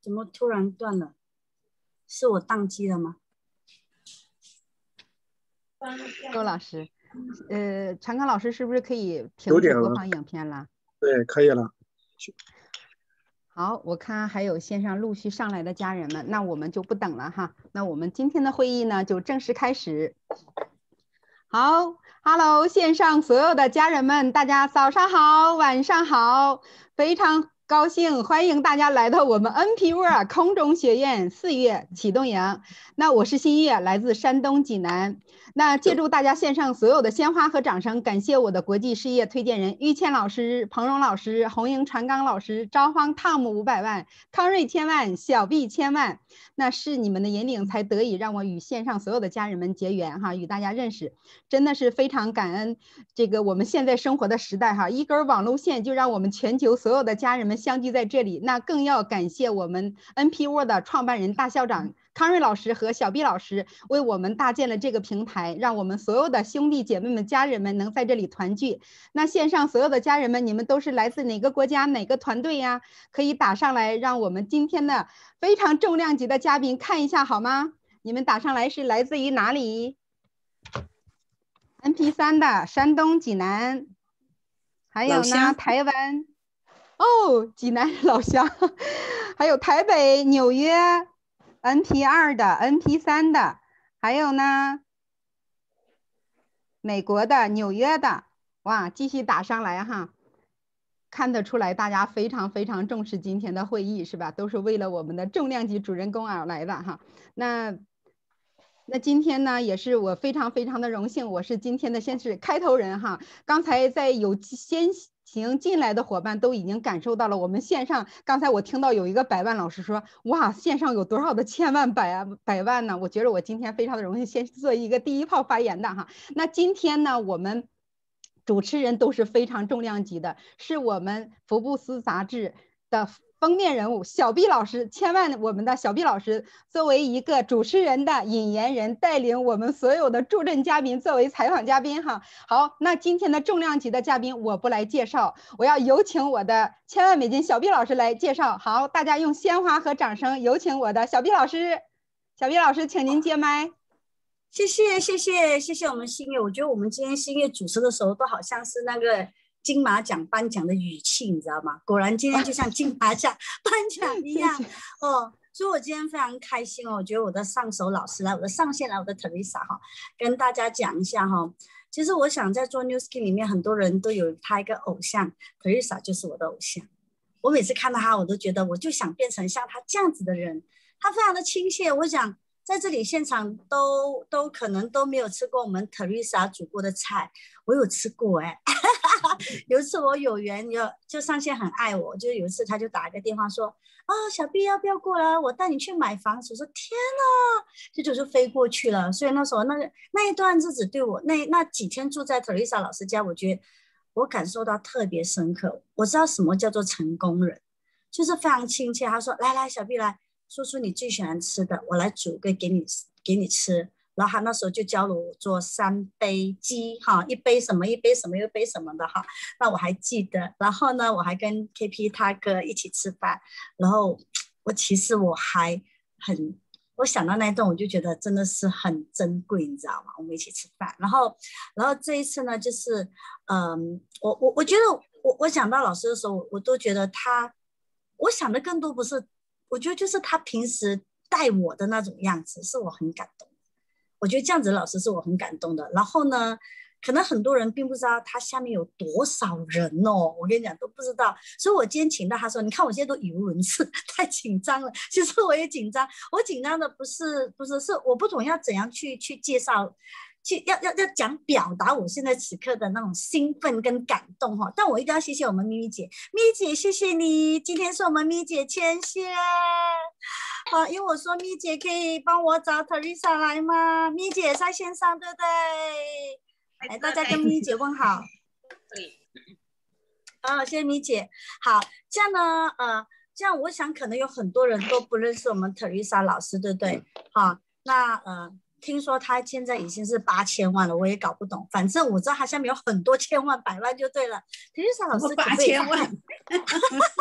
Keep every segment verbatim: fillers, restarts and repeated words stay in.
怎么突然断了？是我宕机了吗？ 周老师，呃，陈康老师是不是可以停止播放影片了？ 对，可以了。 好，我看还有线上陆续上来的家人们，那我们就不等了哈。那我们今天的会议呢，就正式开始。好 ，Hello， 线上所有的家人们，大家早上好，晚上好，非常高兴欢迎大家来到我们 N P World 空中学院四月启动营。那我是新月，来自山东济南。那借助大家线上所有的鲜花和掌声，感谢我的国际事业推荐人于谦老师、彭荣老师、红英传刚老师、招方汤姆五百万、康瑞千万、小毕千万。那是你们的引领，才得以让我与线上所有的家人们结缘哈，与大家认识，真的是非常感恩。这个我们现在生活的时代哈，一根网路线就让我们全球所有的家人们相聚在这里。那更要感谢我们 N P World 的创办人大校长康瑞老师和小毕老师为我们搭建了这个平台，让我们所有的兄弟姐妹们、家人们能在这里团聚。那线上所有的家人们，你们都是来自哪个国家、哪个团队呀？可以打上来，让我们今天的非常重量级的嘉宾看一下好吗？你们打上来是来自于哪里 ？N P 三 的山东济南，还有呢台湾，哦，济南老乡，还有台北、纽约。N P 二 的 N P 三 的，还有呢美国的纽约的，哇，继续打上来哈，看得出来大家非常非常重视今天的会议是吧？都是为了我们的重量级主人公而来的哈。那那今天呢也是我非常非常的荣幸，我是今天的先是开头人哈。刚才在有先行进来的伙伴都已经感受到了我们线上，刚才我听到有一个百万老师说，哇，线上有多少的千万百啊百万呢？我觉得我今天非常的荣幸，先做一个第一炮发言的哈。那今天呢，我们主持人都是非常重量级的，是我们福布斯杂志的封面人物小毕老师，千万我们的小毕老师作为一个主持人的引言人，带领我们所有的助阵嘉宾作为采访嘉宾哈。好，那今天的重量级的嘉宾我不来介绍，我要有请我的千万美金小毕老师来介绍。好，大家用鲜花和掌声有请我的小毕老师。小毕老师，请您接麦。 谢谢谢谢谢谢我们新月，我觉得我们今天新月主持的时候都好像是那个金马奖颁奖的语气，你知道吗？果然今天就像金马奖颁奖一样哦，所以我今天非常开心哦。我觉得我的上手老师来，我的上线来，我的 Teresa 哈，跟大家讲一下哈。其实我想在做 New Skin 里面，很多人都有他一个偶像 ，Teresa 就是我的偶像。我每次看到他，我都觉得我就想变成像他这样子的人。他非常的亲切，我想在这里现场都都可能都没有吃过我们 Teresa 煮过的菜，我有吃过哎、欸。有一次我有缘有就上线很爱我，就有一次他就打一个电话说啊、哦、小毕要不要过来，我带你去买房子。我说天哪，这就就飞过去了。所以那时候那个那一段日子对我那那几天住在 Teresa 老师家，我觉得我感受到特别深刻。我知道什么叫做成功人，就是非常亲切。他说来来小毕来说出你最喜欢吃的，我来煮个给你给你吃。然后他那时候就教了我做三杯鸡哈，一杯什么一杯什么一杯什么的哈，那我还记得。然后呢，我还跟 K P 他哥一起吃饭，然后我其实我还很，我想到那一段我就觉得真的是很珍贵，你知道吗？我们一起吃饭，然后然后这一次呢，就是嗯，我我我觉得我我想到老师的时候，我都觉得他，我想的更多不是，我觉得就是他平时带我的那种样子，是我很感动。我觉得这样子的老师是我很感动的。然后呢，可能很多人并不知道他下面有多少人哦，我跟你讲都不知道。所以我今天请到他说，你看我现在都语无伦次，太紧张了。其实我也紧张，我紧张的不是不是是我不懂要怎样去去介绍，去要要要讲表达我现在此刻的那种兴奋跟感动哈。但我一定要谢谢我们咪咪姐，咪咪姐谢谢你，今天是我们咪咪姐牵线。好，因为我说咪姐可以帮我找 Teresa 来吗？咪姐在线上，对不对？来，大家跟咪姐问好。好，谢谢咪姐。好，这样呢，呃，这样我想可能有很多人都不认识我们 Teresa 老师，对不对？好，那呃，听说她现在已经是八千万了，我也搞不懂。反正我知道她下面有很多千万、百万就对了。Teresa 老师八千万。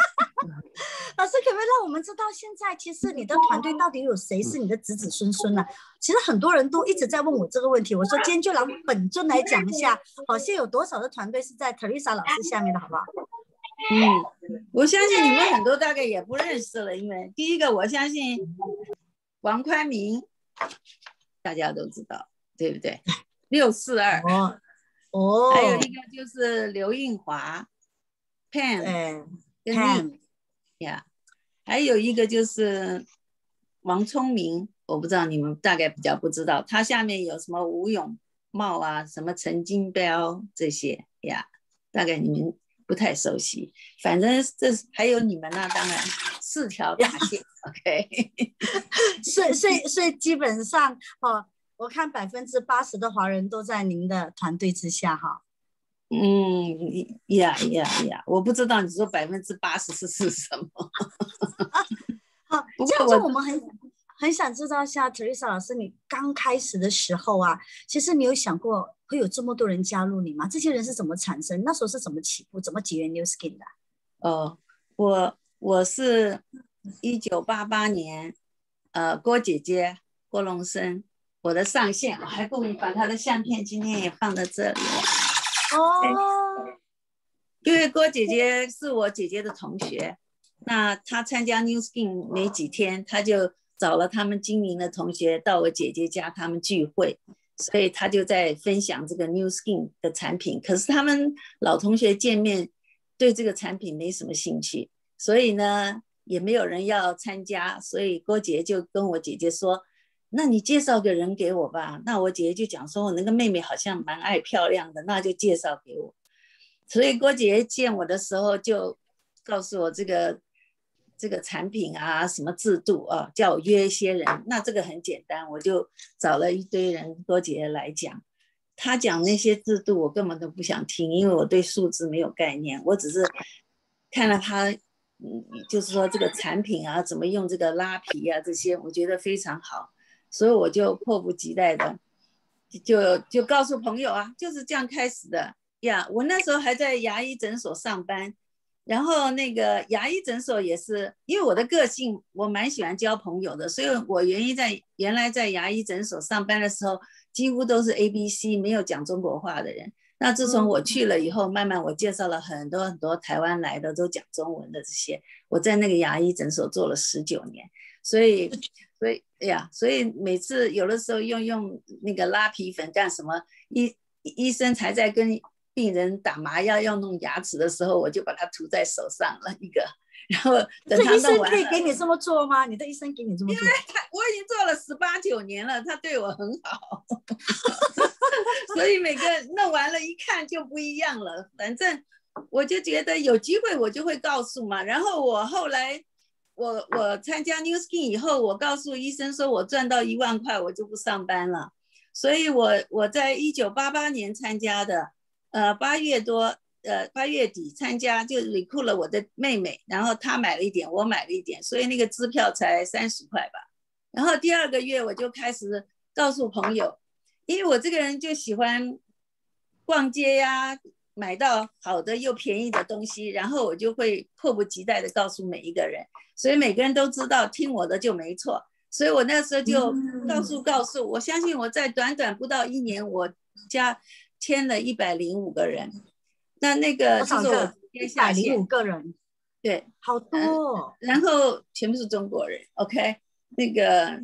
老师可不可以让我们知道，现在其实你的团队到底有谁是你的子子孙孙呢、啊？其实很多人都一直在问我这个问题。我说今天就让本尊来讲一下，好，现在有多少的团队是在 Teresa 老师下面的，好不好？ 嗯，我相信你们很多大概也不认识了，因为第一个我相信王宽明，大家都知道，对不对？六四二哦哦， 还有一个就是刘映华 ，Pan， 跟 Nick 呀，还有一个就是王聪明，我不知道你们大概比较不知道，他下面有什么吴永茂啊，什么陈金彪这些呀，大概你们不太熟悉，反正这还有你们那、啊、当然四条大线，OK 所以所以所以基本上哦，我看百分之八十的华人都在您的团队之下哈。 嗯呀呀呀，我不知道你说百分之八十是是什么。 好，这样子我们很很想知道一下 Teresa 老师，你刚开始的时候啊，其实你有想过会有这么多人加入你吗？这些人是怎么产生？那时候是怎么起步？怎么结缘 New Skin 的？ 哦，我我是一九八八年，呃，郭姐姐郭龙生，我的上线，我还故意把她的相片今天也放在这里。 哦， 因为郭姐姐是我姐姐的同学，那她参加 New Skin 没几天，她就找了他们经营的同学到我姐姐家他们聚会，所以她就在分享这个 New Skin 的产品。可是他们老同学见面对这个产品没什么兴趣，所以呢也没有人要参加，所以郭姐就跟我姐姐说，那你介绍个人给我吧。那我姐姐就讲说，我那个妹妹好像蛮爱漂亮的，那就介绍给我。所以郭姐姐见我的时候就告诉我这个这个产品啊，什么制度啊，叫我约一些人。那这个很简单，我就找了一堆人，郭姐姐来讲。她讲那些制度我根本都不想听，因为我对数字没有概念，我只是看了她，嗯，就是说这个产品啊，怎么用这个拉皮啊，这些我觉得非常好，所以我就迫不及待的就就告诉朋友啊，就是这样开始的呀。我那时候还在牙医诊所上班，然后那个牙医诊所也是因为我的个性，我蛮喜欢交朋友的，所以我原因在原来在牙医诊所上班的时候，几乎都是 A B C 没有讲中国话的人。那自从我去了以后，慢慢我介绍了很多很多台湾来的都讲中文的这些，我在那个牙医诊所做了十九年，所以所以哎呀，所以每次有的时候用用那个拉皮粉干什么，医医生才在跟病人打麻药要弄牙齿的时候，我就把它涂在手上了一个，然后等他弄完了。 这医生可以给你这么做吗？你的医生给你这么做？ 因为他我已经做了十八九年了，他对我很好，所以每个弄完了，一看就不一样了。反正我就觉得有机会我就会告诉嘛。然后我后来我我参加 New Skin 以后，我告诉医生说我赚到一万块，我就不上班了。所以我我在一九八八年参加的。呃，八月多，呃，八月底参加，就recruit库了我的妹妹，然后她买了一点，我买了一点，所以那个支票才三十块吧。然后第二个月我就开始告诉朋友，因为我这个人就喜欢逛街呀，买到好的又便宜的东西，然后我就会迫不及待的告诉每一个人，所以每个人都知道听我的就没错。所以我那时候就告诉告诉，我相信我在短短不到一年，我家签了一百零五个人，那那个就是我一百零五个人， 对， 好多、哦嗯。然后全部是中国人 ，OK， 那个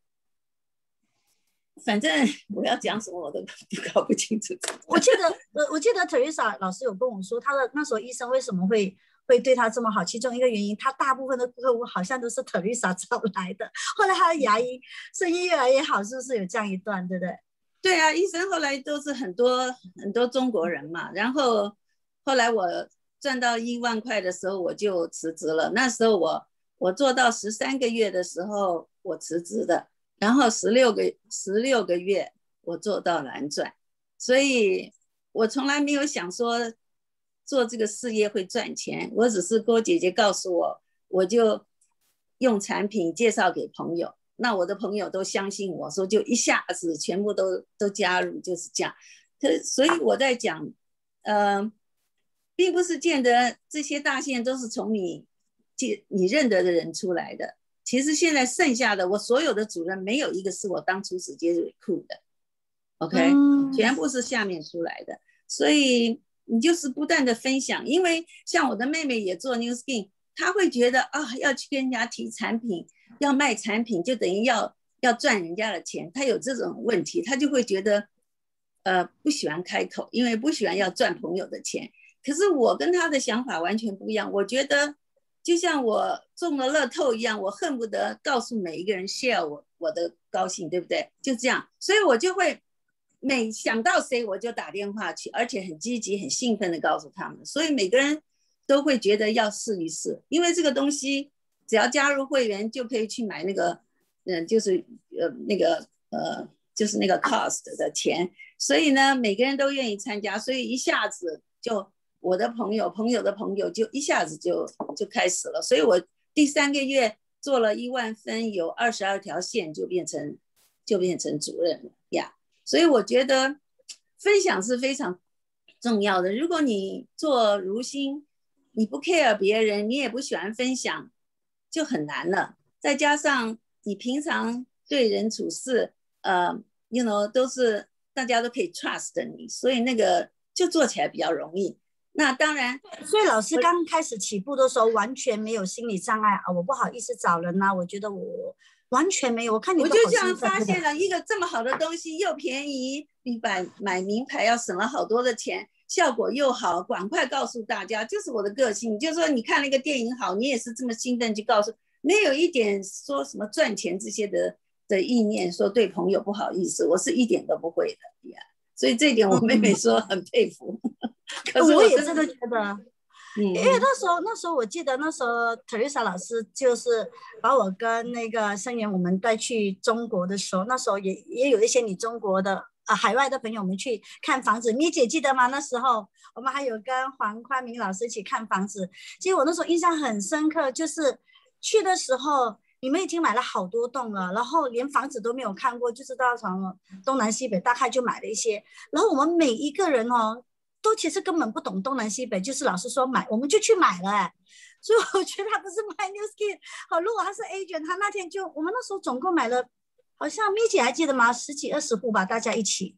反正我要讲什么我都搞不清楚。 我记得，我我记得 Teresa 老师有跟我说，他的那时候医生为什么会会对他这么好，其中一个原因，他大部分的客户好像都是 Teresa 找来的。后来他的牙医生意越来越好，是不是有这样一段，对不对？ 对啊，医生后来都是很多很多中国人嘛，然后后来我赚到一万块的时候我就辞职了。那时候我我做到十三个月的时候我辞职的，然后十六个十六个月我做到蓝钻，所以我从来没有想说做这个事业会赚钱，我只是郭姐姐告诉我，我就用产品介绍给朋友。那我的朋友都相信我说，就一下子全部都都加入，就是这样。所以我在讲，呃，并不是见得这些大线都是从你你认得的人出来的。其实现在剩下的我所有的主任没有一个是我当初直接 recruit 的 ，OK，、嗯、全部是下面出来的。所以你就是不断的分享，因为像我的妹妹也做 New Skin， 她会觉得啊，要去跟人家提产品，要卖产品，就等于要要赚人家的钱，她有这种问题，她就会觉得呃不喜欢开口，因为不喜欢要赚朋友的钱。可是我跟她的想法完全不一样，我觉得就像我中了乐透一样，我恨不得告诉每一个人 share 我我的高兴，对不对？就这样，所以我就会每想到谁我就打电话去，而且很积极很兴奋的告诉他们，所以每个人都会觉得要试一试，因为这个东西只要加入会员就可以去买那个嗯，就是呃那个呃就是那个 cost 的钱，所以呢每个人都愿意参加，所以一下子就我的朋友朋友的朋友就一下子就就开始了，所以我第三个月做了一万分，有二十二条线就变成就变成主任了呀。所以我觉得分享是非常重要的。如果你做如新，你不 care 别人，你也不喜欢分享，就很难了。再加上你平常对人处事，呃 ，you know 都是大家都可以 trust 你，所以那个就做起来比较容易。那当然， 所以老师刚开始起步的时候完全没有心理障碍啊，我不好意思找人啊，我觉得我完全没有。我看你我就这样发现了一个这么好的东西，又便宜，比买买名牌要省了好多的钱，效果又好，赶快告诉大家，就是我的个性。就是说你看了一个电影好，你也是这么兴奋去告诉，没有一点说什么赚钱这些的的意念，说对朋友不好意思，我是一点都不会的呀。所以这一点我妹妹说很佩服。可是我, 我也真的觉得， 嗯、 因为那时候那时候我记得那时候 Teresa 老师就是把我跟那个生源我们带去中国的时候，那时候也也有一些你中国的呃海外的朋友们去看房子，咪姐记得吗？那时候我们还有跟黄宽明老师一起看房子，其实我那时候印象很深刻，就是去的时候你们已经买了好多栋了，然后连房子都没有看过，就知道从东南西北大概就买了一些，然后我们每一个人哦都其实根本不懂东南西北，就是老师说买我们就去买了哎，所以我觉得他不是卖 New Skin 好，如果他是 agent， 他那天就我们那时候总共买了，好像咪姐还记得吗？十几二十户吧，大家一起。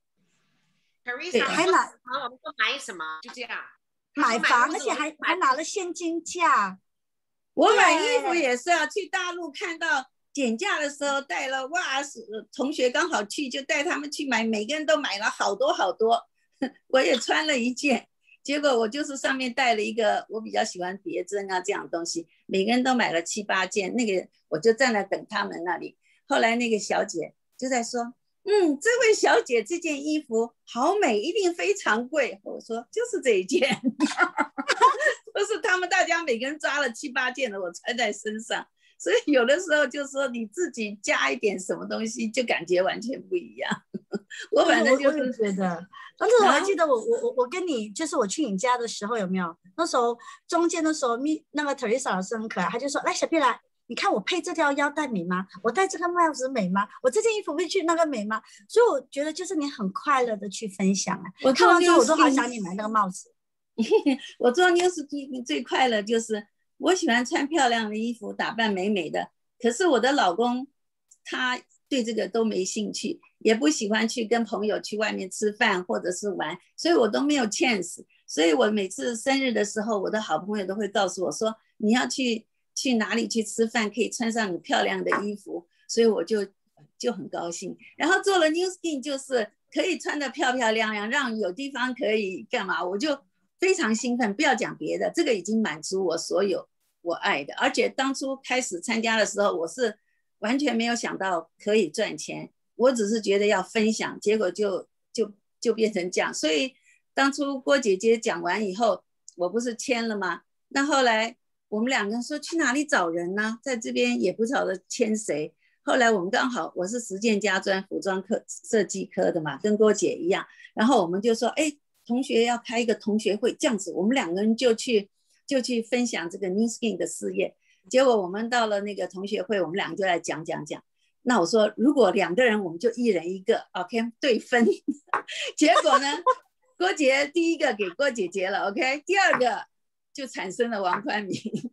Teresa 还拿我们都买什么？就这样买房，而且还还拿了现金价。 我买衣服也是啊，去大陆看到减价的时候带了，哇，同学刚好去就带他们去买，每个人都买了好多好多。我也穿了一件，结果我就是上面带了一个我比较喜欢别针啊这样的东西，每个人都买了七八件，那个我就站在等他们那里。后来那个小姐就在说，嗯，这位小姐这件衣服好美，一定非常贵。我说就是这一件，就是他们大家每个人抓了七八件的，我穿在身上。所以有的时候就说你自己加一点什么东西，就感觉完全不一样。我反正就是觉得，但是我还记得我我我我跟你就是我去你家的时候有没有？那时候中间的时候，咪那个 Teresa 老师很可爱，他就说来小屁来，你看我配这条腰带美吗？我戴这个帽子美吗？我这件衣服会去那个美吗？所以我觉得就是你很快乐的去分享啊。我看完之后我都好想你买那个帽子。 我做 New Skin 最快乐就是我喜欢穿漂亮的衣服，打扮美美的。可是我的老公他对这个都没兴趣，也不喜欢去跟朋友去外面吃饭或者是玩，所以我都没有 chance。所以我每次生日的时候，我的好朋友都会告诉我说，你要去去哪里去吃饭，可以穿上你漂亮的衣服，所以我就就很高兴。然后做了 New Skin 就是可以穿得漂漂亮亮，让有地方可以干嘛，我就非常兴奋。不要讲别的，这个已经满足我所有我爱的。而且当初开始参加的时候，我是完全没有想到可以赚钱，我只是觉得要分享，结果就就就变成这样。所以当初郭姐姐讲完以后，我不是签了吗？那后来我们两个人说去哪里找人呢？在这边也不晓得签谁。后来我们刚好我是实践家专服装科设计科的嘛，跟郭姐一样，然后我们就说哎，同学要开一个同学会，这样子我们两个人就去就去分享这个 New Skin 的事业。结果我们到了那个同学会，我们两个就来讲讲讲。那我说如果两个人我们就一人一个 OK 对分。结果呢郭姐第一个给郭姐姐了 OK， 第二个就产生了王宽明。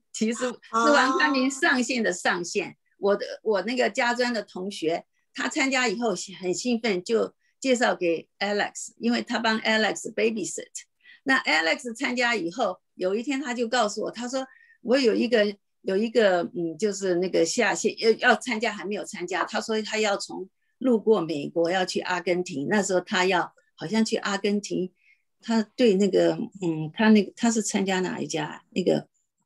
其实是王宽明上线的上线。我的我那个家专的同学，他参加以后很兴奋，就介绍给 Alex， 因为他帮 Alex babysit。那 Alex 参加以后，有一天他就告诉我，他说我有一个有一个嗯，就是那个下线要要参加还没有参加，他说他要从路过美国要去阿根廷，那时候他要好像去阿根廷，他对那个嗯，他那个他是参加哪一家那个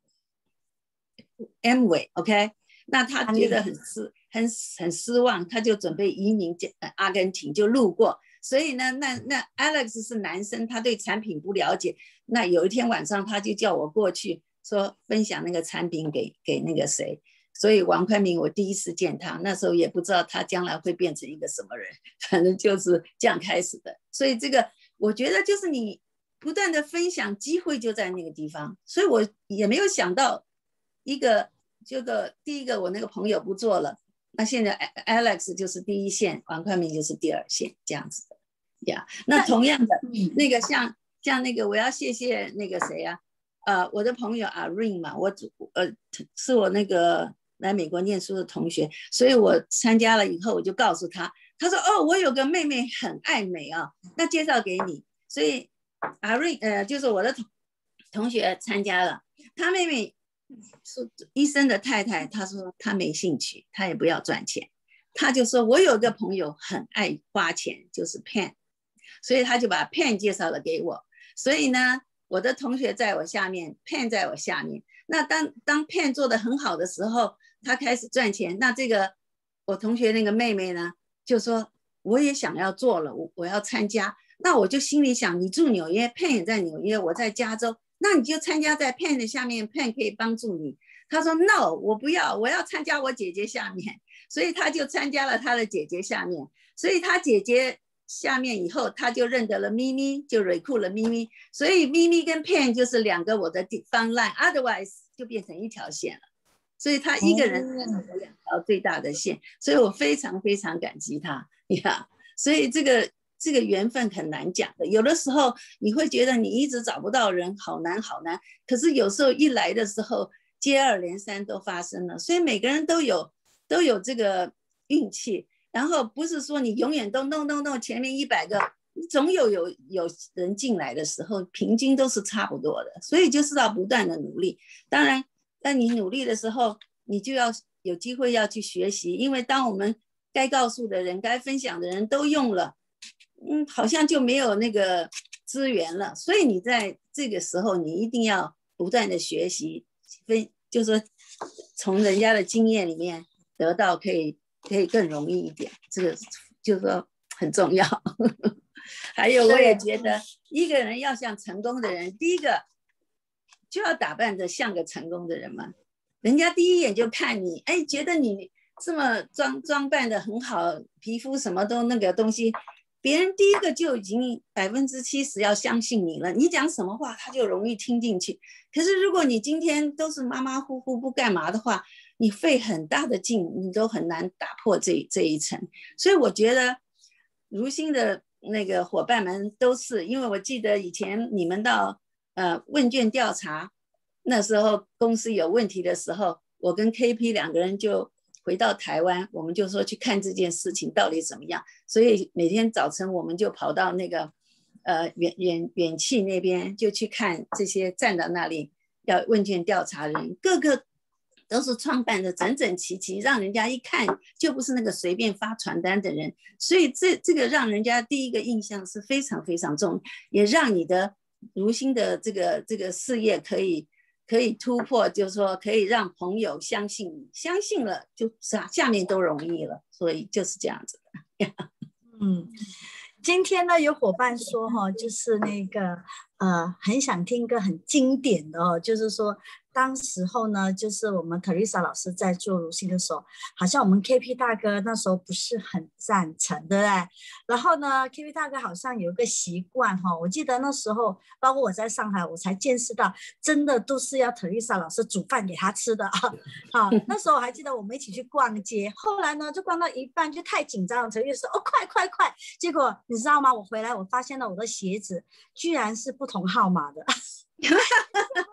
Amway OK。那他觉得很失很很失望，他就准备移民阿根廷，就路过。所以呢，那那 Alex 是男生，他对产品不了解。那有一天晚上，他就叫我过去说分享那个产品给给那个谁。所以王宽明我第一次见他，那时候也不知道他将来会变成一个什么人，反正就是这样开始的。所以这个我觉得就是你不断的分享，机会就在那个地方。所以我也没有想到一个。这个第一个我那个朋友不做了，那现在 Alex 就是第一线，王宽明就是第二线，这样子的呀。Yeah, 那同样的，那个像像那个我要谢谢那个谁啊，呃，我的朋友阿 Ring 嘛，我呃是我那个来美国念书的同学，所以我参加了以后我就告诉他，他说哦，我有个妹妹很爱美啊，那介绍给你。所以阿 Ring 呃就是我的同同学参加了，他妹妹。是医生的太太，她说她没兴趣，她也不要赚钱，她就说我有个朋友很爱花钱，就是 Pen， 所以她就把 Pen 介绍了给我。所以呢，我的同学在我下面 ，Pen 在我下面。那当当 Pen 做得很好的时候，她开始赚钱。那这个我同学那个妹妹呢，就说我也想要做了，我我要参加。那我就心里想，你住纽约 ，Pen 也在纽约，我在加州。那你就参加在 Pen 的下面 ，Pen 可以帮助你。他说 No， 我不要，我要参加我姐姐下面，所以他就参加了他的姐姐下面。所以他姐姐下面以后，他就认得了咪咪，就 recruit 了咪咪。所以咪咪跟 Pen 就是两个我的方 line，otherwise 就变成一条线了。所以他一个人认了我两条最大的线，所以我非常非常感激他呀。所以这个。这个缘分很难讲的，有的时候你会觉得你一直找不到人，好难好难。可是有时候一来的时候，接二连三都发生了，所以每个人都有都有这个运气。然后不是说你永远都弄弄弄前面一百个，总有有有人进来的时候，平均都是差不多的。所以就是要不断的努力。当然，在你努力的时候，你就要有机会要去学习，因为当我们该告诉的人、该分享的人都用了。嗯，好像就没有那个资源了，所以你在这个时候，你一定要不断的学习，分就是说从人家的经验里面得到，可以可以更容易一点，这个就是说很重要。还有，我也觉得一个人要像成功的人，第一个就要打扮得像个成功的人嘛，人家第一眼就看你，哎，觉得你这么装装扮得很好，皮肤什么都那个东西。别人第一个就已经百分之七十要相信你了，你讲什么话他就容易听进去。可是如果你今天都是马马虎虎不干嘛的话，你费很大的劲，你都很难打破这这一层。所以我觉得如新的那个伙伴们都是，因为我记得以前你们到呃问卷调查，那时候公司有问题的时候，我跟 K P 两个人就回到台湾，我们就说去看这件事情到底怎么样。所以每天早晨我们就跑到那个呃远远远气那边，就去看这些站到那里要问卷调查人，个个都是创办的整整齐齐，让人家一看就不是那个随便发传单的人。所以这这个让人家第一个印象是非常非常重，也让你的如新的这个这个事业可以。可以突破，就是说可以让朋友相信你，相信了就下面都容易了，所以就是这样子的。 嗯，今天呢有伙伴说哈、哦，就是那个呃很想听一个很经典的哦，就是说当时候呢，就是我们 Teresa 老师在做如新的时候，好像我们 K P 大哥那时候不是很赞成，对不对？然后呢 ，K P 大哥好像有一个习惯哈、哦，我记得那时候，包括我在上海，我才见识到，真的都是要 Teresa 老师煮饭给他吃的啊。好，那时候我还记得我们一起去逛街，后来呢，就逛到一半就太紧张了，Teresa说：“哦，快快快！”结果你知道吗？我回来我发现了我的鞋子居然是不同号码的。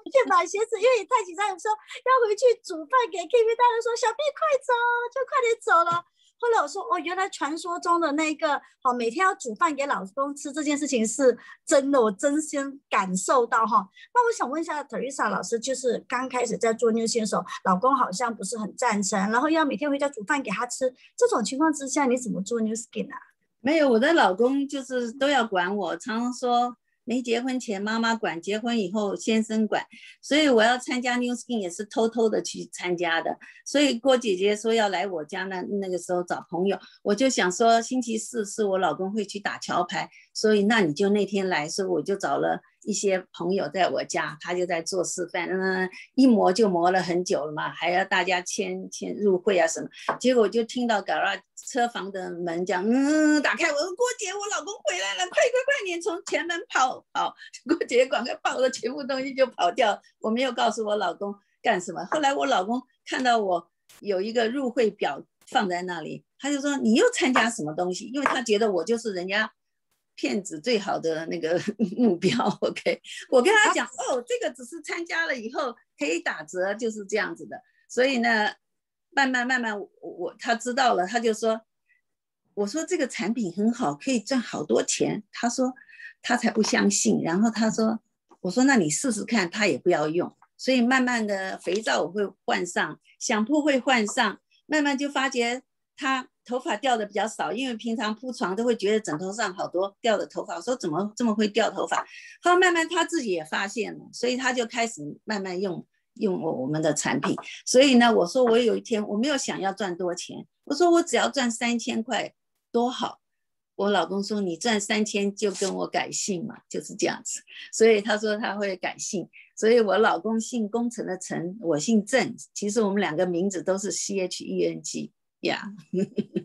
去买鞋子，因为你太紧张，有时候要回去煮饭给 K V， 大人说小 B 快走，就快点走了。后来我说哦，原来传说中的那个好、哦、每天要煮饭给老公吃这件事情是真的，我真心感受到哈。那我想问一下 Teresa 老师，就是刚开始在做 New Skin 的时候，老公好像不是很赞成，然后要每天回家煮饭给他吃，这种情况之下，你怎么做 New Skin 啊？ 没有，我的老公就是都要管我，常常说没结婚前妈妈管，结婚以后先生管，所以我要参加 New Skin 也是偷偷的去参加的。所以郭姐姐说要来我家，那那个时候找朋友，我就想说星期四是我老公会去打桥牌，所以那你就那天来，所以我就找了一些朋友在我家，他就在做示范，嗯，一磨就磨了很久了嘛，还要大家签签入会啊什么，结果我就听到 garage 车房的门讲，嗯，打开，我说郭姐，我老公回来了，快快快点从前门跑跑，郭姐赶快抱着全部东西就跑掉，我没有告诉我老公干什么。后来我老公看到我有一个入会表放在那里，他就说你又参加什么东西，因为他觉得我就是人家骗子最好的那个目标。 OK， 我跟他讲哦，这个只是参加了以后可以打折，就是这样子的。所以呢慢慢慢慢我我他知道了，他就说，我说这个产品很好，可以赚好多钱，他说他才不相信，然后他说，我说那你试试看，他也不要用。所以慢慢的肥皂我会换上，香铺会换上，慢慢就发觉他头发掉的比较少，因为平常铺床都会觉得枕头上好多掉的头发，我说怎么这么会掉头发，后来慢慢他自己也发现了，所以他就开始慢慢用用我们的产品。所以呢我说我有一天我没有想要赚多钱，我说我只要赚三千块多好，我老公说你赚三千就跟我改姓嘛，就是这样子，所以他说他会改姓，所以我老公姓工程的程，我姓郑，其实我们两个名字都是 C H E N G 呀、yeah.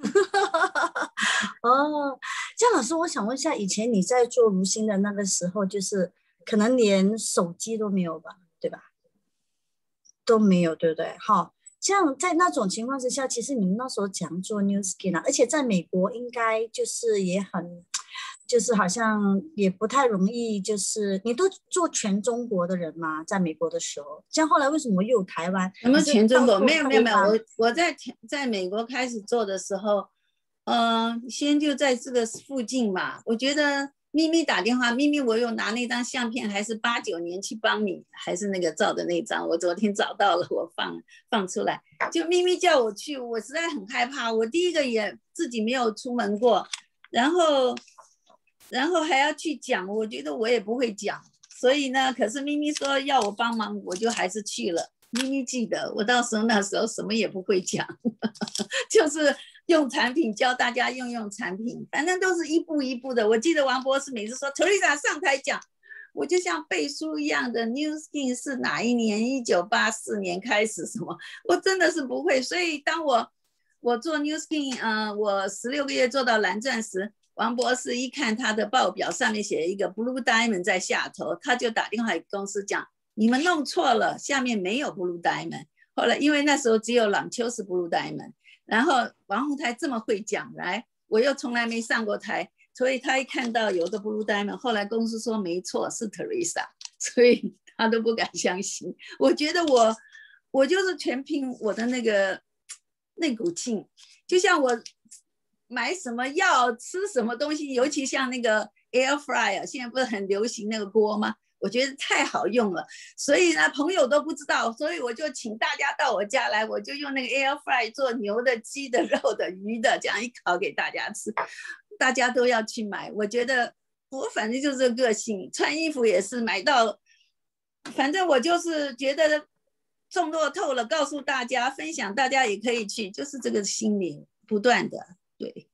哦，江老师，我想问一下，以前你在做如新的那个时候，就是可能连手机都没有吧，对吧？都没有，对不对？好，这样在那种情况之下，其实你们那时候讲做 New Skin 啊，而且在美国应该就是也很，就是好像也不太容易，就是你都做全中国的人嘛，在美国的时候，这样后来为什么又有台湾？ 什么全中国？没有没有没有，我我在在美国开始做的时候，呃，先就在这个附近嘛。我觉得咪咪打电话，咪咪我有拿那张相片，还是八九年去帮你，还是那个照的那张，我昨天找到了，我放放出来。就咪咪叫我去，我实在很害怕，我第一个也自己没有出门过，然后。然后还要去讲，我觉得我也不会讲，所以呢，可是咪咪说要我帮忙，我就还是去了。咪咪记得我到时候那时候什么也不会讲，就是用产品教大家用用产品，反正都是一步一步的。我记得王博士每次说 Teresa 上台讲，我就像背书一样的 New Skin 是哪一年，一九八四年开始什么，我真的是不会。所以当我我做 New Skin， 呃，我十六个月做到蓝钻时，王博士一看他的报表上面写一个 Blue Diamond 在下头，他就打电话给公司讲，你们弄错了，下面没有 Blue Diamond。 后来因为那时候只有朗丘是 Blue Diamond， 然后王宏台这么会讲，来我又从来没上过台，所以他一看到有个 Blue Diamond， 后来公司说没错是 Teresa， 所以他都不敢相信。我觉得我我就是全凭我的那个那股劲，就像我买什么药吃什么东西，尤其像那个 air fryer， 现在不是很流行那个锅吗？我觉得太好用了，所以呢朋友都不知道，所以我就请大家到我家来，我就用那个 air fryer 做牛的、鸡的、肉的、鱼的，这样一烤给大家吃，大家都要去买。我觉得我反正就是这个个性，穿衣服也是买到，反正我就是觉得中落透了，告诉大家分享，大家也可以去，就是这个心理不断的。对，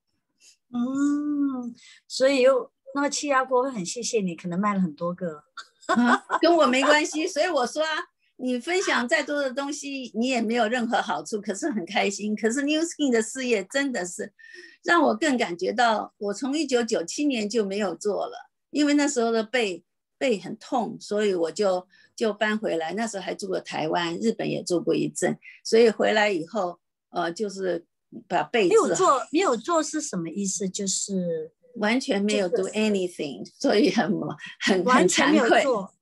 嗯，所以又那个气压锅会很谢谢你，可能卖了很多个。 啊、跟我没关系，所以我说啊，你分享再多的东西，你也没有任何好处，可是很开心。可是 New Skin 的事业真的是让我更感觉到，我从一九九七年就没有做了，因为那时候的背背很痛，所以我就就搬回来。那时候还住过台湾，日本也住过一阵，所以回来以后，呃，就是把背治好。 没有做，没有做是什么意思？就是完全没有 do anything， 所以很很完全没有惭愧。 做。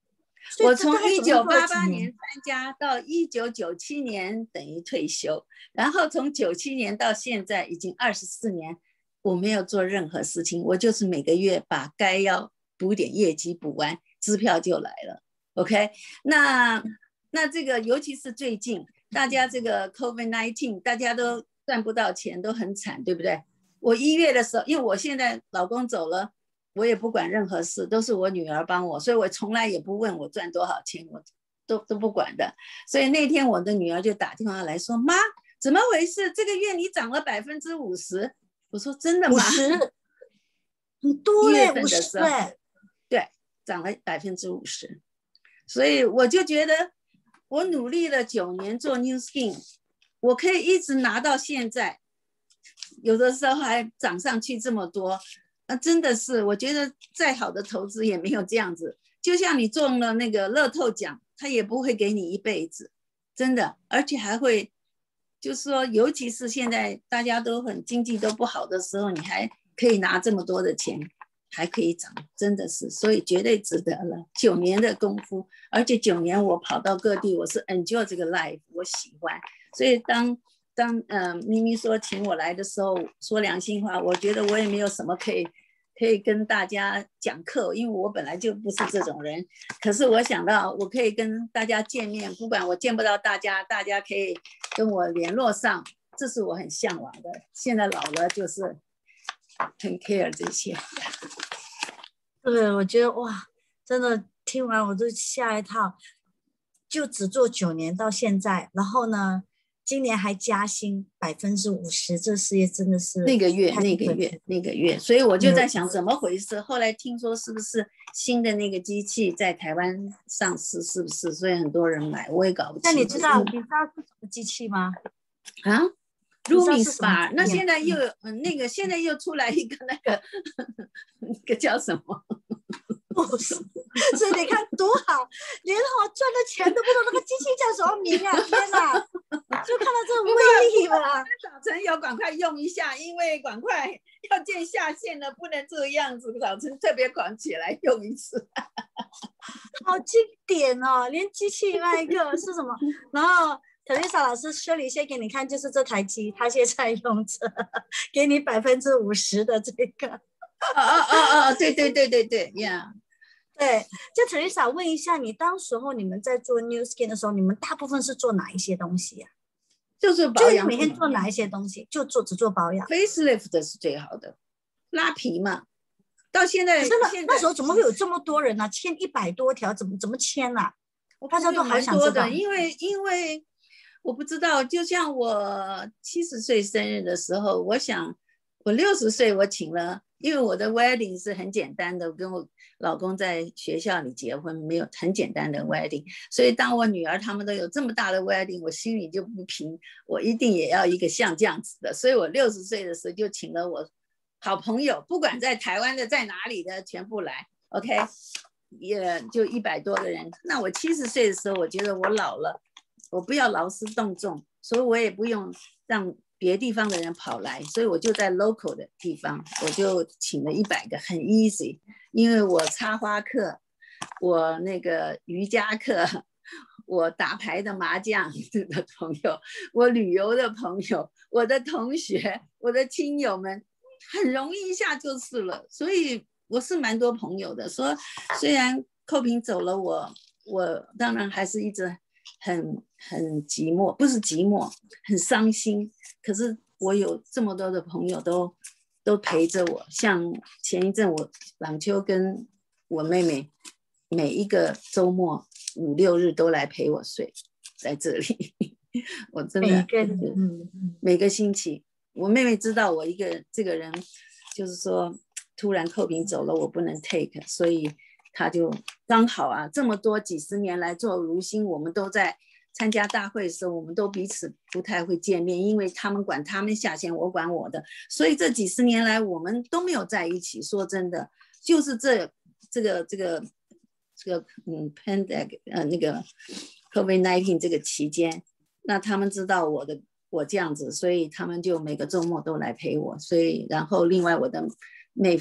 我从一九八八年参加到一九九七年等于退休，然后从九七年到现在已经二十四年，我没有做任何事情，我就是每个月把该要补点业绩补完，支票就来了。OK， 那那这个尤其是最近大家这个 COVID 十九， 大家都赚不到钱，都很惨，对不对？我一月的时候，因为我现在老公走了，我也不管任何事，都是我女儿帮我，所以我从来也不问我赚多少钱，我都都不管的。所以那天我的女儿就打电话来说：“妈，怎么回事？这个月你涨了百分之五十。”我说：“真的吗？” 五十，很多嘞，五十对，对，涨了百分之五十。所以我就觉得，我努力了九年做 New Skin， 我可以一直拿到现在。有的时候还涨上去这么多，那真的是我觉得再好的投资也没有这样子。就像你中了那个乐透奖，他也不会给你一辈子，真的，而且还会，就是说，尤其是现在大家都很经济都不好的时候，你还可以拿这么多的钱，还可以涨，真的是，所以绝对值得了。九年的功夫，而且九年我跑到各地，我是 enjoy 这个 life， 我喜欢，所以当。当呃咪咪说请我来的时候，说良心话，我觉得我也没有什么可以可以跟大家讲课，因为我本来就不是这种人。可是我想到我可以跟大家见面，不管我见不到大家，大家可以跟我联络上，这是我很向往的。现在老了就是很 care 这些。 对，我觉得哇，真的听完我都吓一跳，就只做九年到现在，然后呢？今年还加薪百分之五十，这事业真的是那个月那个月那个月，所以我就在想怎么回事。后来听说是不是新的那个机器在台湾上市，是不是？所以很多人买，我也搞不清。 那你知道你知道是什么机器吗？ 啊 ，Rooming Spa， 那现在又嗯那个现在又出来一个那个那个叫什么？ 不是，所以你看多好，连我赚的钱都不知道那个机器叫什么名啊！天哪，就看到这个威力了。 早晨要赶快用一下，因为赶快要见下线了，不能这个样子。早晨特别赶起来用一次， 好经典哦！连机器那一个是什么？然后Teresa老师修理先给你看，就是这台机，他现在用着，给你百分之五十的这个。 哦哦哦哦，对对对对对呀， yeah. 对，就 Teresa 问一下，你当时候你们在做 New Skin 的时候，你们大部分是做哪一些东西呀、啊？ 就是保养， 就每天做哪一些东西？就做只做保养 ，facelift 的是最好的，拉皮嘛。到现在， 真的那时候怎么会有这么多人呢、啊？签一百多条，怎么怎么签啊？大家都好想知道。 因为因为我不知道，就像我七十岁生日的时候，我想我六十岁我请了。因为我的 wedding 是很简单的，我跟我老公在学校里结婚，没有很简单的 wedding， 所以当我女儿他们都有这么大的 wedding， 我心里就不平，我一定也要一个像这样子的，所以我六十岁的时候就请了我好朋友，不管在台湾的在哪里的全部来 ，OK， 也就一百多个人。那我七十岁的时候，我觉得我老了，我不要劳师动众，所以我也不用让别地方的人跑来，所以我就在 local 的地方，我就请了一百个，很 easy。因为我插花课，我那个瑜伽课，我打牌的麻将的朋友，我旅游的朋友，我的同学，我的亲友们，很容易一下就是了。所以我是蛮多朋友的。说虽然寇平走了我，我我当然还是一直很很寂寞，不是寂寞，很伤心。可是我有这么多的朋友都都陪着我，像前一阵我朗秋跟我妹妹每一个周末五六日都来陪我睡在这里，我真的每个、嗯、 每个星期，我妹妹知道我一个这个人，就是说突然寇平走了，我不能 take， 所以她就刚好啊，这么多几十年来做如新，我们都在参加大会的时候，我们都彼此不太会见面，因为他们管他们下线，我管我的，所以这几十年来我们都没有在一起。说真的，就是这这个这个这个嗯 pandemic 呃那个 COVID 十九 这个期间，那他们知道我的我这样子，所以他们就每个周末都来陪我。所以然后另外我的妹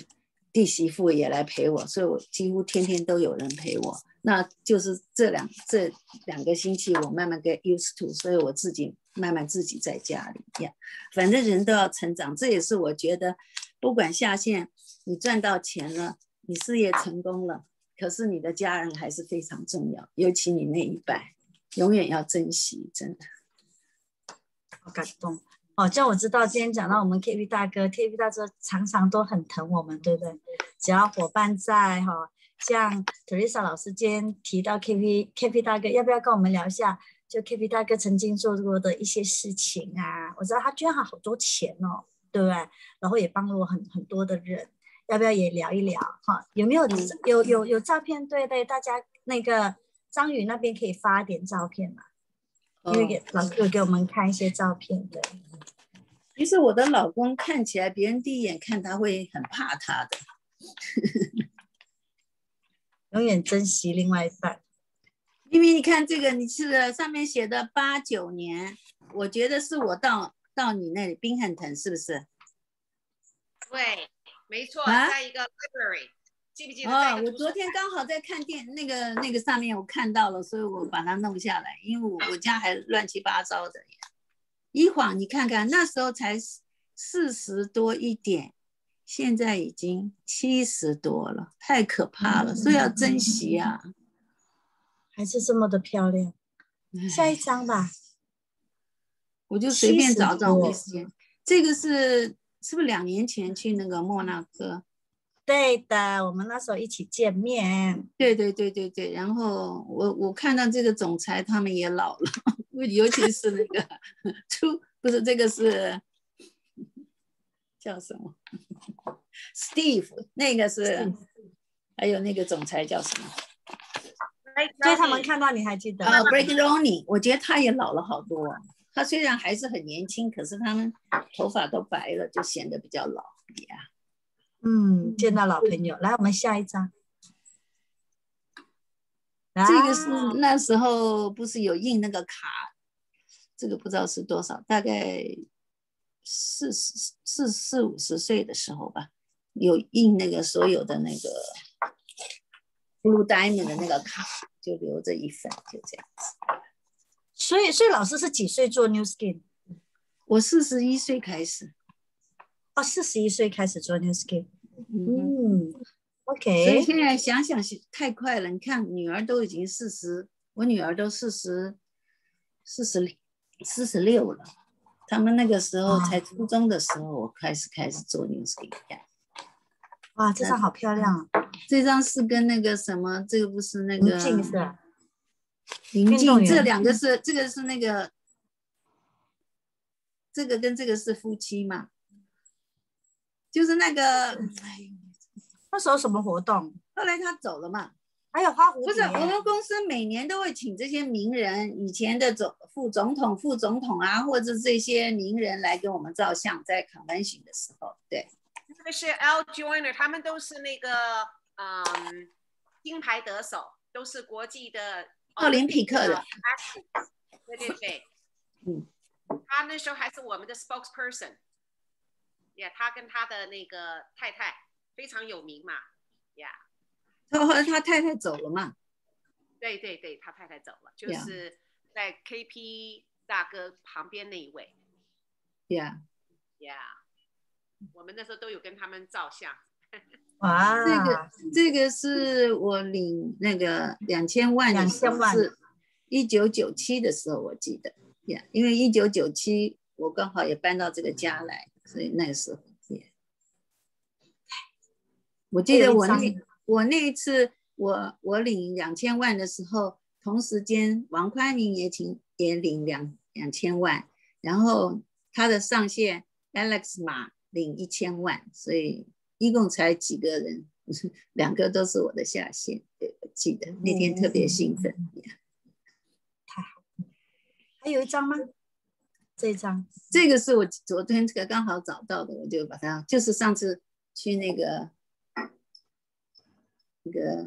弟媳妇也来陪我，所以我几乎天天都有人陪我。那就是这两这两个星期，我慢慢 get used to， 所以我自己慢慢自己在家里呀。反正人都要成长，这也是我觉得，不管下线你赚到钱了，你事业成功了，可是你的家人还是非常重要，尤其你那一代，永远要珍惜，真的。 好感动。哦，这样我知道今天讲到我们 K P 大哥 ，K P 大哥常常都很疼我们，对不对？只要伙伴在哈、哦，像 Teresa 老师今天提到 K P K P 大哥，要不要跟我们聊一下？就 K P 大哥曾经做过的一些事情啊，我知道他捐了好多钱哦，对不对？然后也帮了我很很多的人，要不要也聊一聊？哈，有没有、嗯、有有有照片？对对，大家那个张宇那边可以发点照片嘛？因为给老师有给我们看一些照片的。 其实我的老公看起来，别人第一眼看他会很怕他的。 永远珍惜另外一半。 因为你看这个，你是上面写的八九年，我觉得是我到到你那里宾汉腾，是不是？ 对，没错， 啊、 在一个 library， 记不记得？ 哦，我昨天刚好在看电那个那个上面我看到了，所以我把它弄下来，因为我我家还乱七八糟的。一晃你看看，那时候才四十多一点，现在已经七十多了，太可怕了，所以要珍惜啊！ 还是这么的漂亮。下一张吧， 我就随便找找没时间。这个是是不是两年前去那个莫纳哥？ 对的，我们那时候一起见面。 对对对对对，然后我我看到这个总裁他们也老了。尤其是那个出不是这个是叫什么 Steve， 那个是还有那个总裁叫什么？ 所以他们看到你还记得啊 Brignoni， 我觉得他也老了好多。他虽然还是很年轻，可是他们头发都白了，就显得比较老呀。 嗯，见到老朋友，来，我们下一张。 这个是那时候不是有印那个卡，这个不知道是多少，大概四十四四五十岁的时候吧，有印那个所有的那个 Blue Diamond 的那个卡，就留着一份，就这样子。 所以，所以老师是几岁做 New Skin？ 我四十一岁开始。 哦，四十一岁开始做 New Skin。 嗯。 嗯 OK， 所以现在想想太快了，你看女儿都已经四十，我女儿都四十，四十，四十六了。他们那个时候才初中的时候，我开始开始做 New Skin。 哇，这张好漂亮啊！ 这张是跟那个什么，这个不是那个林静是吧？ 林静，这两个是这个是那个，这个跟这个是夫妻嘛？就是那个，哎。 那时候什么活动？ 后来他走了嘛？ 还有花蝴蝶。 不是，我们公司每年都会请这些名人，以前的总副总统、副总统啊，或者这些名人来跟我们照相，在 convention 的时候，对。 那个是 Al Joyner， 他们都是那个嗯金牌得手，都是国际的奥林匹克的。 对对对， 嗯， 他那时候还是我们的 spokesperson， yeah， 他跟他的那个太太。非常有名嘛 ，Yeah。 后来他太太走了嘛？ 对对对，他太太走了，就是在 K P 大哥旁边那一位。 Yeah，Yeah， 我们那时候都有跟他们照相。 哇， 这个这个是我领那个两千万的时候，是一九九七的时候，我记得，Yeah， 因为一九九七我刚好也搬到这个家来，所以那个时候。我记得我那我那一次我我领两千万的时候，同时间王宽宁也请也领两两千万，然后他的上线 Alex 马领一千万，所以一共才几个人，两个都是我的下线。对，我记得那天特别兴奋。 太好，还有一张吗？这一张， 这个是我昨天这个刚好找到的，我就把它，就是上次去那个。那个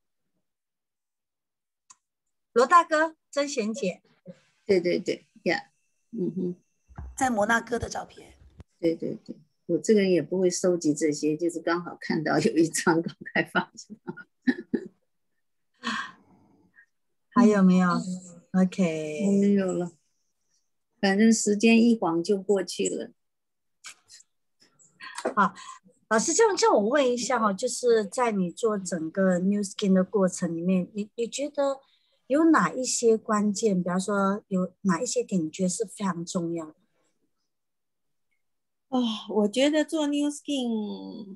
罗大哥、曾贤姐， 对对对呀， yeah, 嗯哼， 在摩纳哥的照片， 对对对， 我这个人也不会收集这些，就是刚好看到有一张公开发行。 还有没有 ？OK， 没有了，反正时间一晃就过去了。 好，老师，这样叫我问一下哈，就是在你做整个 New Skin 的过程里面，你你觉得有哪一些关键，比方说有哪一些点，你觉得是非常重要的？ 哦，我觉得做 New Skin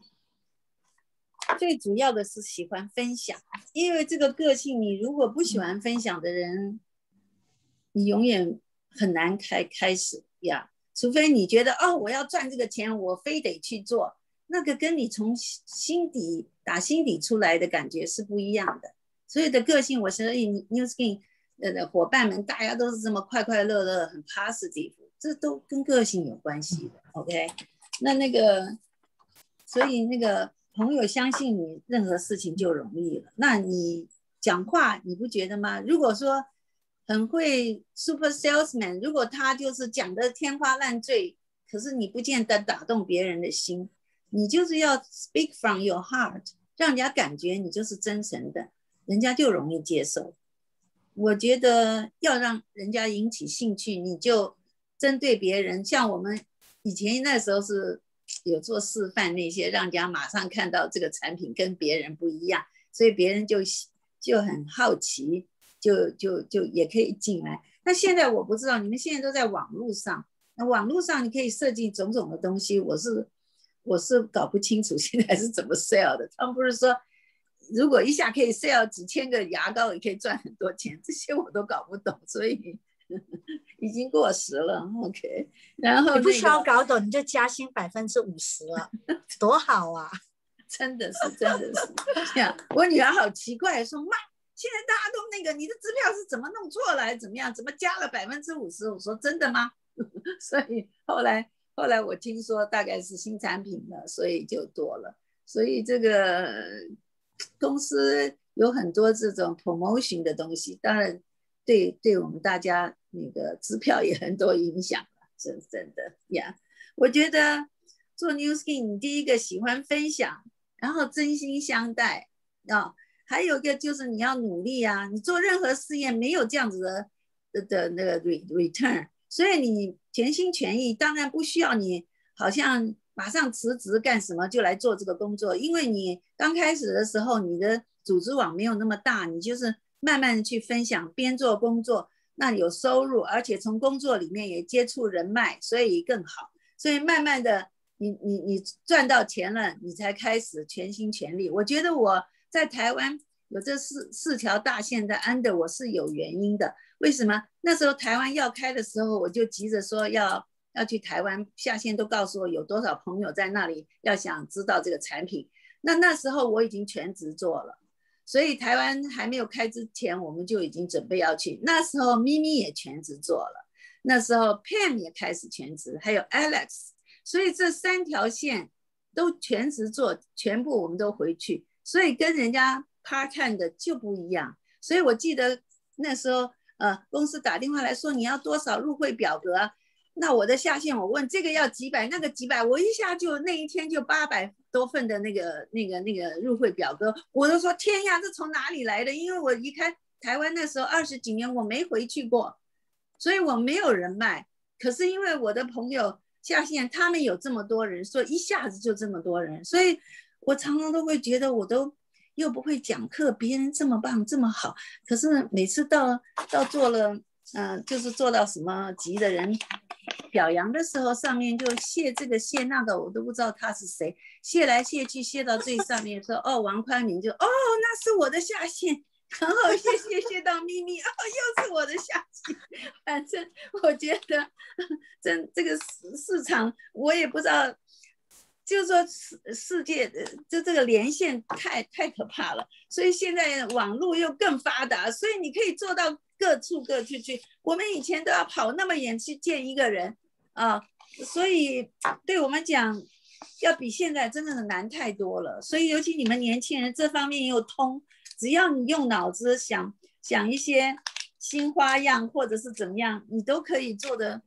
最主要的是喜欢分享，因为这个个性，你如果不喜欢分享的人，你永远很难开开始呀。除非你觉得哦，我要赚这个钱，我非得去做，那个跟你从心底打心底出来的感觉是不一样的。所以的个性，我是 New Skin 的伙伴们，大家都是这么快快乐乐，很 positive， 这都跟个性有关系的。OK， 那那个，所以那个朋友相信你，任何事情就容易了。那你讲话，你不觉得吗？如果说很会 super salesman， 如果他就是讲的天花乱坠，可是你不见得打动别人的心。你就是要 speak from your heart， 让人家感觉你就是真诚的，人家就容易接受。我觉得要让人家引起兴趣，你就针对别人，像我们以前那时候是有做示范那些，让人家马上看到这个产品跟别人不一样，所以别人就就很好奇，就就就也可以进来。那现在我不知道，你们现在都在网络上，那网络上你可以设计种种的东西，我是我是搞不清楚现在是怎么 sell 的。他们不是说如果一下可以 sell 几千个牙膏也可以赚很多钱，这些我都搞不懂，所以已经过时了。 OK， 然后、那个、 你不需要搞懂，你就加薪百分之五十了，多好啊！ 真的是真的是这样。我女儿好奇怪，说妈，现在大家都那个你的支票是怎么弄错来，怎么样，怎么加了百分之五十？我说真的吗？所以后来后来我听说大概是新产品了，所以就多了。所以这个公司有很多这种 promotion 的东西，当然对对我们大家那个支票也很多影响了，真真的呀。我觉得做 New Skin， 你第一个喜欢分享，然后真心相待啊，还有一个就是你要努力啊，你做任何事业没有这样子的的的那个 return， 所以你全心全意，当然不需要你好像马上辞职干什么就来做这个工作，因为你刚开始的时候你的组织网没有那么大，你就是慢慢的去分享，边做工作，那有收入，而且从工作里面也接触人脉，所以更好。所以慢慢的你你你赚到钱了，你才开始全心全力。我觉得我在台湾有这四四条大线的 under 我是有原因的。为什么？那时候台湾要开的时候，我就急着说要要去台湾，下线都告诉我有多少朋友在那里要想知道这个产品。那那时候我已经全职做了，所以台湾还没有开之前，我们就已经准备要去。那时候咪咪也全职做了，那时候 Pam 也开始全职，还有 Alex， 所以这三条线都全职做，全部我们都回去，所以跟人家 part time 的就不一样。所以我记得那时候呃，公司打电话来说你要多少入会表格啊，那我的下线我问这个要几百，那个几百，我一下就那一天就八百多份的那个那个那个入会表格，我都说天呀，这从哪里来的？因为我离开台湾那时候二十几年我没回去过，所以我没有人脉。可是因为我的朋友下线，他们有这么多人，所以一下子就这么多人，所以我常常都会觉得我都又不会讲课，别人这么棒这么好，可是每次到到做了嗯、呃，就是做到什么级的人表扬的时候，上面就谢这个谢那个，我都不知道他是谁，谢来谢去，谢到最上面说哦王宽明，就哦那是我的下线，然后谢谢谢到咪咪，哦又是我的下线。反正我觉得真这个市场我也不知道，就是说世界就这个连线太太可怕了，所以现在网络又更发达，所以你可以做到各处各去去。我们以前都要跑那么远去见一个人啊，所以对我们讲要比现在真的是难太多了。所以尤其你们年轻人这方面又通，只要你用脑子想想一些新花样或者是怎么样，你都可以做的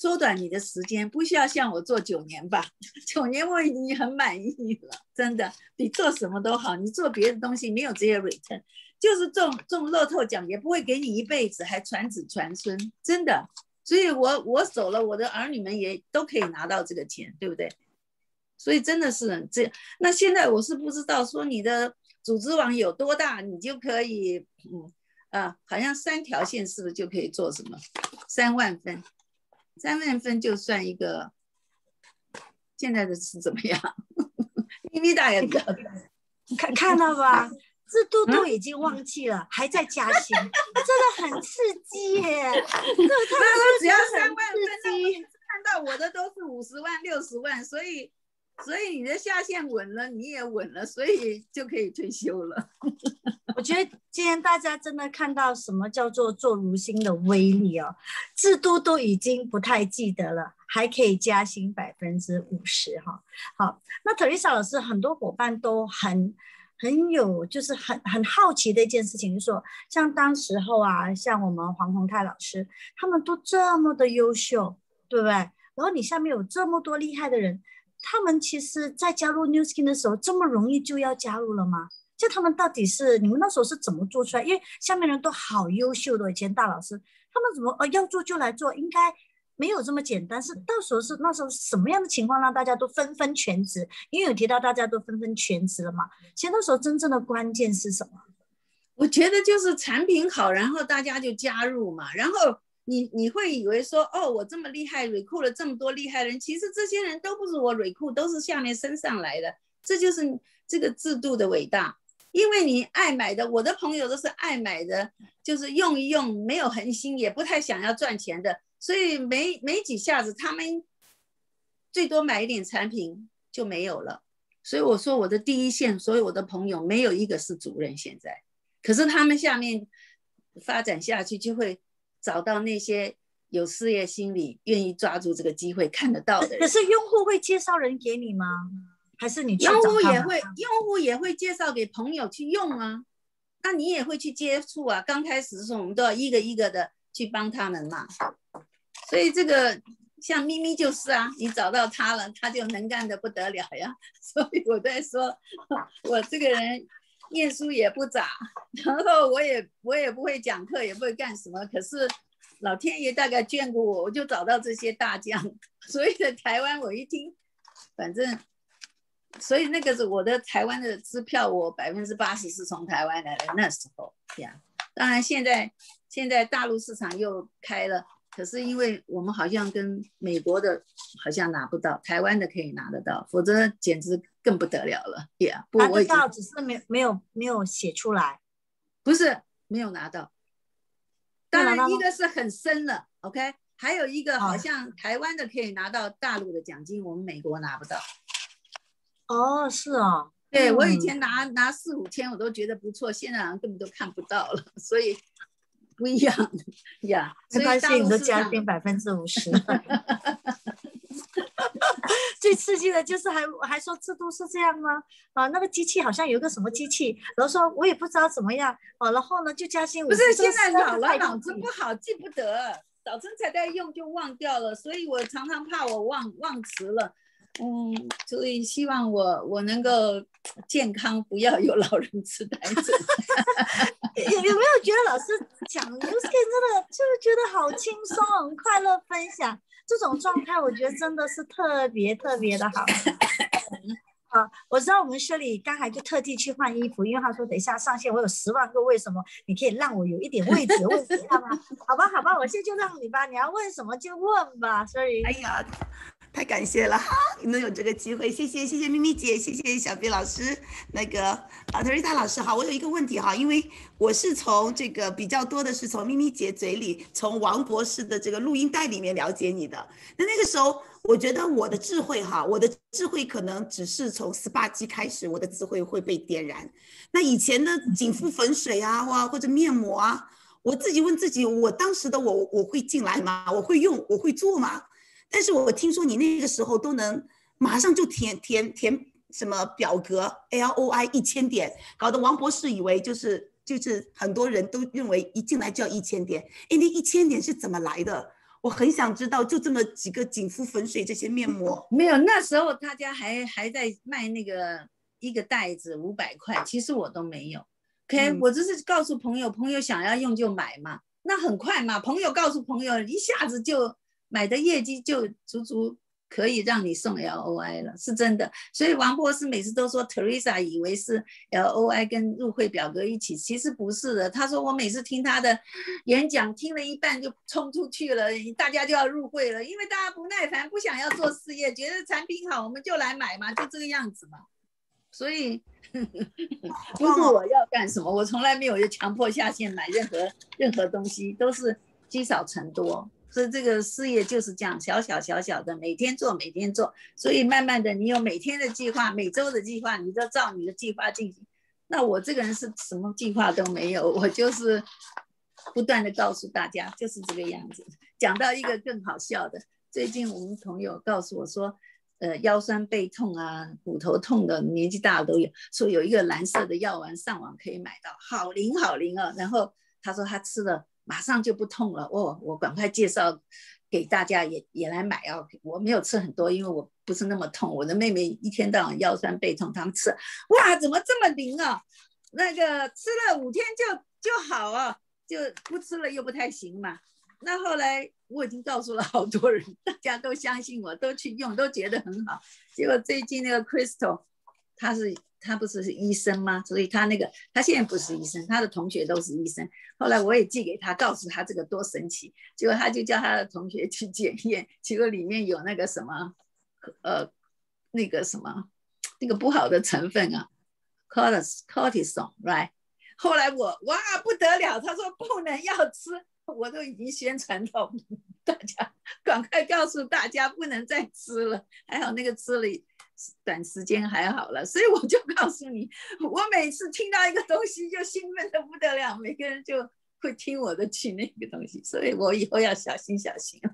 缩短你的时间，不需要像我做九年吧，九年我已经很满意了，真的比做什么都好。你做别的东西没有这些 return， 就是中中乐透奖也不会给你一辈子，还传子传孙，真的。所以我我走了，我的儿女们也都可以拿到这个钱，对不对？所以真的是这。那现在我是不知道说你的组织网有多大，你就可以，嗯啊，好像三条线是不是就可以做什么？三万分，三万分就算一个。现在的是怎么样？咪咪大也看看到吧？制度都已经忘记了，嗯、还在加薪，真的很刺激耶！这他只要三万分，那我看到我的都是五十万、六十万，所以所以你的下线稳了，你也稳了，所以就可以退休了。 我觉得今天大家真的看到什么叫做做如新的威力哦，制度都已经不太记得了，还可以加薪百分之五十哈。好，那 Teresa 老师，很多伙伴都很。很有就是很很好奇的一件事情，就是说像当时候啊，像我们黄宏泰老师，他们都这么的优秀，对不对？然后你下面有这么多厉害的人，他们其实在加入 Nu Skin 的时候，这么容易就要加入了吗？就他们到底是你们那时候是怎么做出来？因为下面人都好优秀的，以前大老师他们怎么呃要做就来做，应该没有这么简单，是到时候是那时候什么样的情况让大家都纷纷全职？因为有提到大家都纷纷全职了嘛。其实那时候真正的关键是什么？ 我觉得就是产品好，然后大家就加入嘛。然后你你会以为说，哦，我这么厉害 recruit 了这么多厉害的人，其实这些人都不是我 recruit， 都是下面升上来的。这就是这个制度的伟大。因为你爱买的，我的朋友都是爱买的，就是用一用，没有恒心，也不太想要赚钱的。所以没没几下子，他们最多买一点产品就没有了。所以我说我的第一线，所有我的朋友没有一个是主任现在，可是他们下面发展下去，就会找到那些有事业心理、愿意抓住这个机会看得到的人。 可是用户会介绍人给你吗？还是你去找他们？ 用户也会，用户也会介绍给朋友去用啊。那你也会去接触啊。刚开始的时候，我们都要一个一个的去帮他们嘛。所以这个像咪咪就是啊，你找到他了，他就能干的不得了呀。所以我在说，我这个人念书也不咋，然后我也我也不会讲课，也不会干什么，可是老天爷大概眷顾我，我就找到这些大将。所以在台湾我一听，反正所以那个是我的台湾的支票，我百分之八十是从台湾来的那时候呀。当然现在现在大陆市场又开了。可是因为我们好像跟美国的好像拿不到，台湾的可以拿得到，否则简直更不得了了。Yeah, 不拿得到，只是没没有没有写出来， 不是没有拿到。当然一个是很深了 ，OK， 还有一个好像台湾的可以拿到大陆的奖金，我们美国拿不到。 哦，是哦。 对、嗯、我以前拿拿四五千我都觉得不错，现在好像根本都看不到了，所以。不一样呀， 没关系，你都加薪百分之五十。最刺激的就是还还说制度是这样吗？啊，那个机器好像有个什么机器，然后说我也不知道怎么样，啊，然后呢就加薪五十。 不是现在老了，脑子不好，记不得，早晨才在用就忘掉了，所以我常常怕我忘忘词了。嗯，所以希望我我能够健康，不要有老人痴呆症。 有有没有觉得老师讲 Nu Skin 真的就是觉得好轻松，很快乐分享这种状态，我觉得真的是特别特别的好。好，我知道我们薛里刚才就特地去换衣服，因为他说等一下上线我有十万个为什么，你可以让我有一点位置问一下吗？好吧，好吧，我现在就让你吧，你要问什么就问吧，所以。 哎呀。太感谢了，能有这个机会，谢谢谢谢咪咪姐，谢谢小飞老师，那个啊 Teresa 老师好，我有一个问题哈，因为我是从这个比较多的是从咪咪姐嘴里，从王博士的这个录音带里面了解你的。那那个时候，我觉得我的智慧哈，我的智慧可能只是从十八级开始，我的智慧会被点燃。那以前的紧肤粉水啊，哇或者面膜啊，我自己问自己，我当时的我我会进来吗？我会用，我会做吗？但是我听说你那个时候都能马上就填填填什么表格 L O I 一千点，搞得王博士以为就是就是很多人都认为一进来就要一千点，哎，那一千点是怎么来的？ 我很想知道，就这么几个紧肤粉水这些面膜。 没有，那时候大家还还在卖那个一个袋子五百块，其实我都没有。OK，、嗯、我只是告诉朋友，朋友想要用就买嘛，那很快嘛，朋友告诉朋友，一下子就买的业绩就足足可以让你送 L O I 了，是真的。所以王博士每次都说 Teresa 以为是 L O I 跟入会表格一起，其实不是的。他说我每次听他的演讲，听了一半就冲出去了，大家就要入会了，因为大家不耐烦，不想要做事业，觉得产品好我们就来买嘛，就这个样子嘛。所以不是我要干什么，我从来没有强迫下线买任何任何东西，都是积少成多。所以这个事业就是这样，小小小小的，每天做每天做，所以慢慢的你有每天的计划，每周的计划，你就照你的计划进行。那我这个人是什么计划都没有，我就是不断的告诉大家就是这个样子。讲到一个更好笑的，最近我们朋友告诉我说呃，腰酸背痛啊，骨头痛的，年纪大的都有，说有一个蓝色的药丸上网可以买到，好灵好灵哦。然后他说他吃了马上就不痛了，哦，我赶快介绍给大家也也来买哦。我没有吃很多，因为我不是那么痛，我的妹妹一天到晚腰酸背痛，他们吃，哇，怎么这么灵啊？那个吃了五天就就好啊，就不吃了又不太行嘛。那后来我已经告诉了好多人，大家都相信我，都去用，都觉得很好。结果最近那个 Crystal， 他是他不是医生吗？所以他那个他现在不是医生，他的同学都是医生。后来我也寄给他，告诉他这个多神奇。结果他就叫他的同学去检验，结果里面有那个什么呃那个什么那个不好的成分啊 ，cortisol， right？ 后来我哇不得了，他说不能要吃。我都已经宣传到大家，赶快告诉大家不能再吃了。还好那个吃了短时间还好了，所以我就告诉你，我每次听到一个东西就兴奋的不得了，每个人就会听我的去那个东西，所以我以后要小心小心。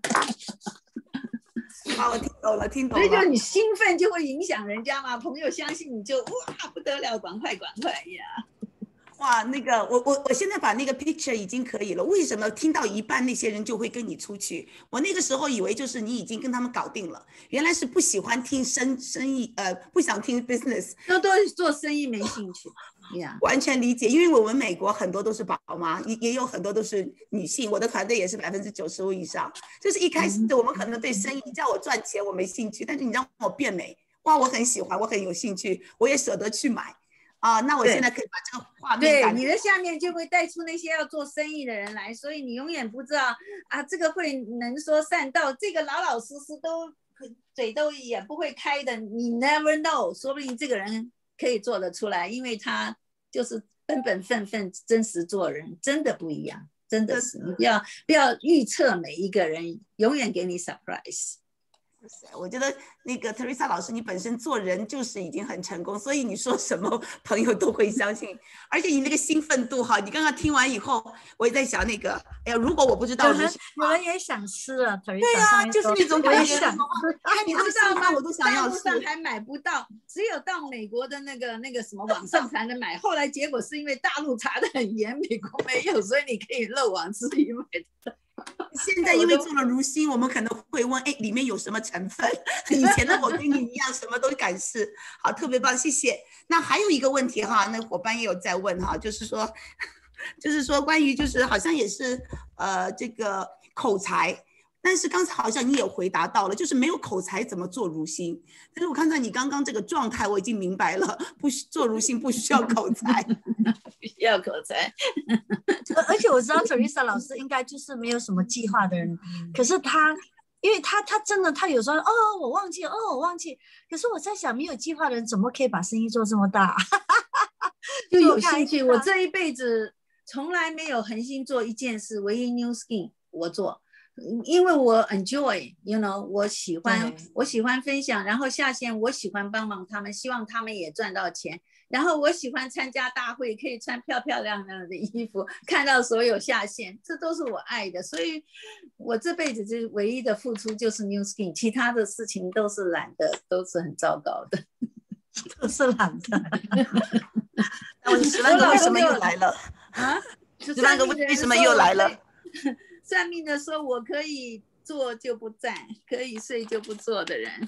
好，我听懂了，听懂了。 所以就你兴奋就会影响人家嘛，朋友相信你就哇不得了，赶快赶快呀！ 哇，那个我我我现在把那个 picture 已经可以了。为什么听到一半那些人就会跟你出去？我那个时候以为就是你已经跟他们搞定了，原来是不喜欢听生生意，呃，不想听 business， 都都做生意没兴趣。Yeah. 完全理解，因为我们美国很多都是宝妈，也也有很多都是女性，我的团队也是百分之九十五以上。就是一开始我们可能对生意叫我赚钱我没兴趣，但是你让我变美，哇，我很喜欢，我很有兴趣，我也舍得去买。啊，那我现在可以把这个画面对你的下面就会带出那些要做生意的人来，所以你永远不知道啊，这个会能说善道，这个老老实实都嘴都也不会开的，你 never know， 说不定这个人可以做得出来，因为他就是本本分分真实做人，真的不一样，真的是你不要不要预测每一个人，永远给你 surprise。 我觉得那个 Teresa 老师，你本身做人就是已经很成功，所以你说什么朋友都会相信，而且你那个兴奋度哈，你刚刚听完以后，我也在想那个，哎呀，如果我不知道， 有人有人也想吃了 Teresa， 对呀、啊，就是那种感觉， 想看你知道吗？我都想要吃， 大陆上还买不到，只有到美国的那个那个什么网上才能买。后来结果是因为大陆查得很严，美国没有，所以你可以漏网之鱼买的。 现在因为做了如新，我们可能会问，哎，里面有什么成分？以前的我跟你一样，什么都敢试。好，特别棒，谢谢。那还有一个问题哈，那伙伴也有在问哈，就是说，就是说关于就是好像也是呃这个口才，但是刚才好像你也回答到了，就是没有口才怎么做如新？但是我看到你刚刚这个状态，我已经明白了，不做如新不需要口才， 不需要口才。 而且我知道 Teresa 老师应该就是没有什么计划的人，可是他，因为他他真的他有时候哦我忘记哦我忘记，可是我在想没有计划的人怎么可以把生意做这么大？ 就有兴趣。我这一辈子从来没有恒心做一件事，唯一 New Skin 我做。因为我 enjoy you know 我喜欢我喜欢分享，然后下线我喜欢帮忙他们，希望他们也赚到钱，然后我喜欢参加大会，可以穿漂漂亮亮的衣服，看到所有下线，这都是我爱的，所以我这辈子就唯一的付出就是 New Skin， 其他的事情都是懒的，都是很糟糕的， 都是懒的。 那我十万个为什么又来了啊？ 十万个为什么又来了？ 算命的说我可以做就不站，可以睡就不坐的人。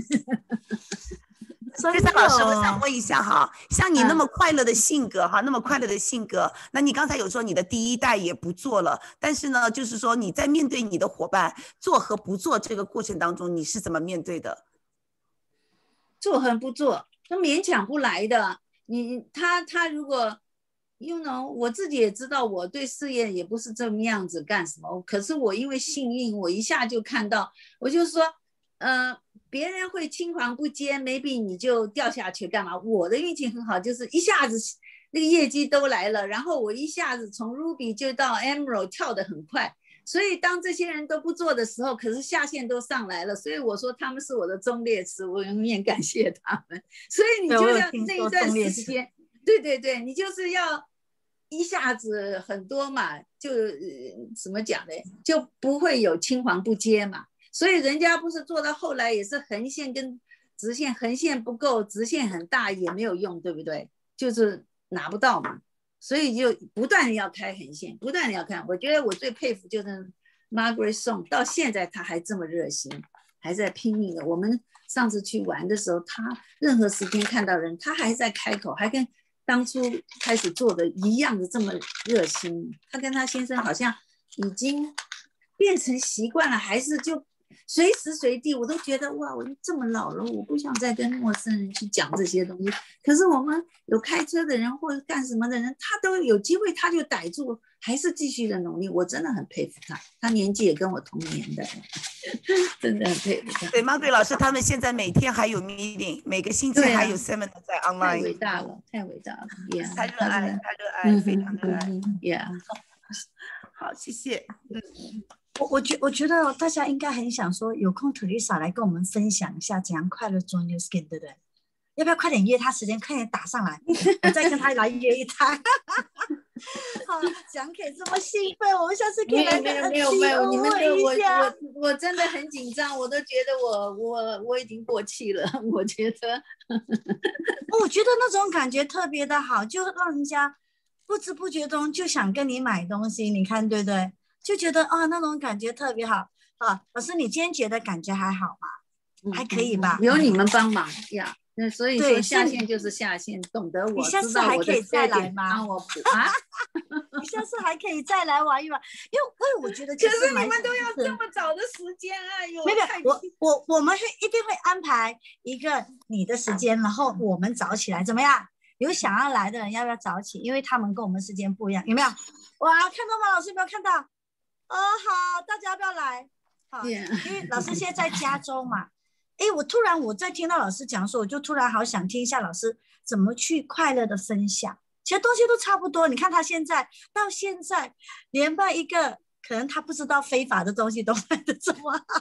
所以，老师，我想问一下哈，像你那么快乐的性格哈，那么快乐的性格，那你刚才有说你的第一代也不做了，但是呢，就是说你在面对你的伙伴做和不做这个过程当中，你是怎么面对的？ 做和不做都勉强不来的。你他他如果 you know 我自己也知道我对事业也不是这么样子干什么，可是我因为幸运，我一下就看到，我就说呃别人会青黄不接 maybe 你就掉下去干嘛，我的运气很好，就是一下子那个业绩都来了，然后我一下子从 Ruby 就到 Emerald 跳得很快，所以当这些人都不做的时候，可是下线都上来了，所以我说他们是我的忠烈祠，我永远感谢他们。所以你就要那一段时间，对对对，你就是要一下子很多嘛，就、呃、怎么讲呢，就不会有青黄不接嘛。所以人家不是做到后来也是横线跟直线，横线不够，直线很大也没有用，对不对？就是拿不到嘛。所以就不断的要开横线，不断的要看。我觉得我最佩服就是 Margaret Song， 到现在他还这么热心，还在拼命的。我们上次去玩的时候，他任何时间看到人，他还在开口，还跟当初开始做的一样的这么热心。他跟他先生好像已经变成习惯了，还是就随时随地我都觉得哇，我这么老了，我不想再跟陌生人去讲这些东西。可是我们有开车的人或者干什么的人，他都有机会他就逮住，还是继续的努力。我真的很佩服他，他年纪也跟我同年的，真的很佩服他。 对 Margaret 老师他们现在每天还有 meeting， 每个星期还有 seminar 在 online， 太伟大了，太伟大了， yeah， 太热爱，太热爱，嗯、非常热爱， yeah。 好，谢谢。嗯， 我我觉我觉得大家应该很想说，有空 Teresa 来跟我们分享一下怎样快乐做 New Skin， 对不对？要不要快点约他时间，快点打上来，我再跟他来约一趟。好，讲可以这么兴奋，我们下次可以来没有没有没有，你们的我我我真的很紧张，我都觉得我我我已经过气了，我觉得。 我觉得那种感觉特别的好，就让人家不知不觉中就想跟你买东西，你看对不对？就觉得啊，那种感觉特别好啊。老师，你今天觉得感觉还好吗？还可以吧？ 有你们帮忙呀。那所以说下线就是下线，懂得我， 你下次还可以再来吗？ 帮我补啊！ 你下次还可以再来玩一玩，因为因为我觉得可是你们都要这么早的时间啊！ 没有，我我我们会一定会安排一个你的时间，然后我们早起来，怎么样？有想要来的人要不要早起？因为他们跟我们时间不一样，有没有？哇，看到吗？老师有没有看到？哦，好，大家要不要来？好， yeah. 因为老师现在在加州嘛。哎，我突然我在听到老师讲说，我就突然好想听一下老师怎么去快乐的分享。其实东西都差不多，你看他现在到现在连卖一个可能他不知道非法的东西都卖得这么好。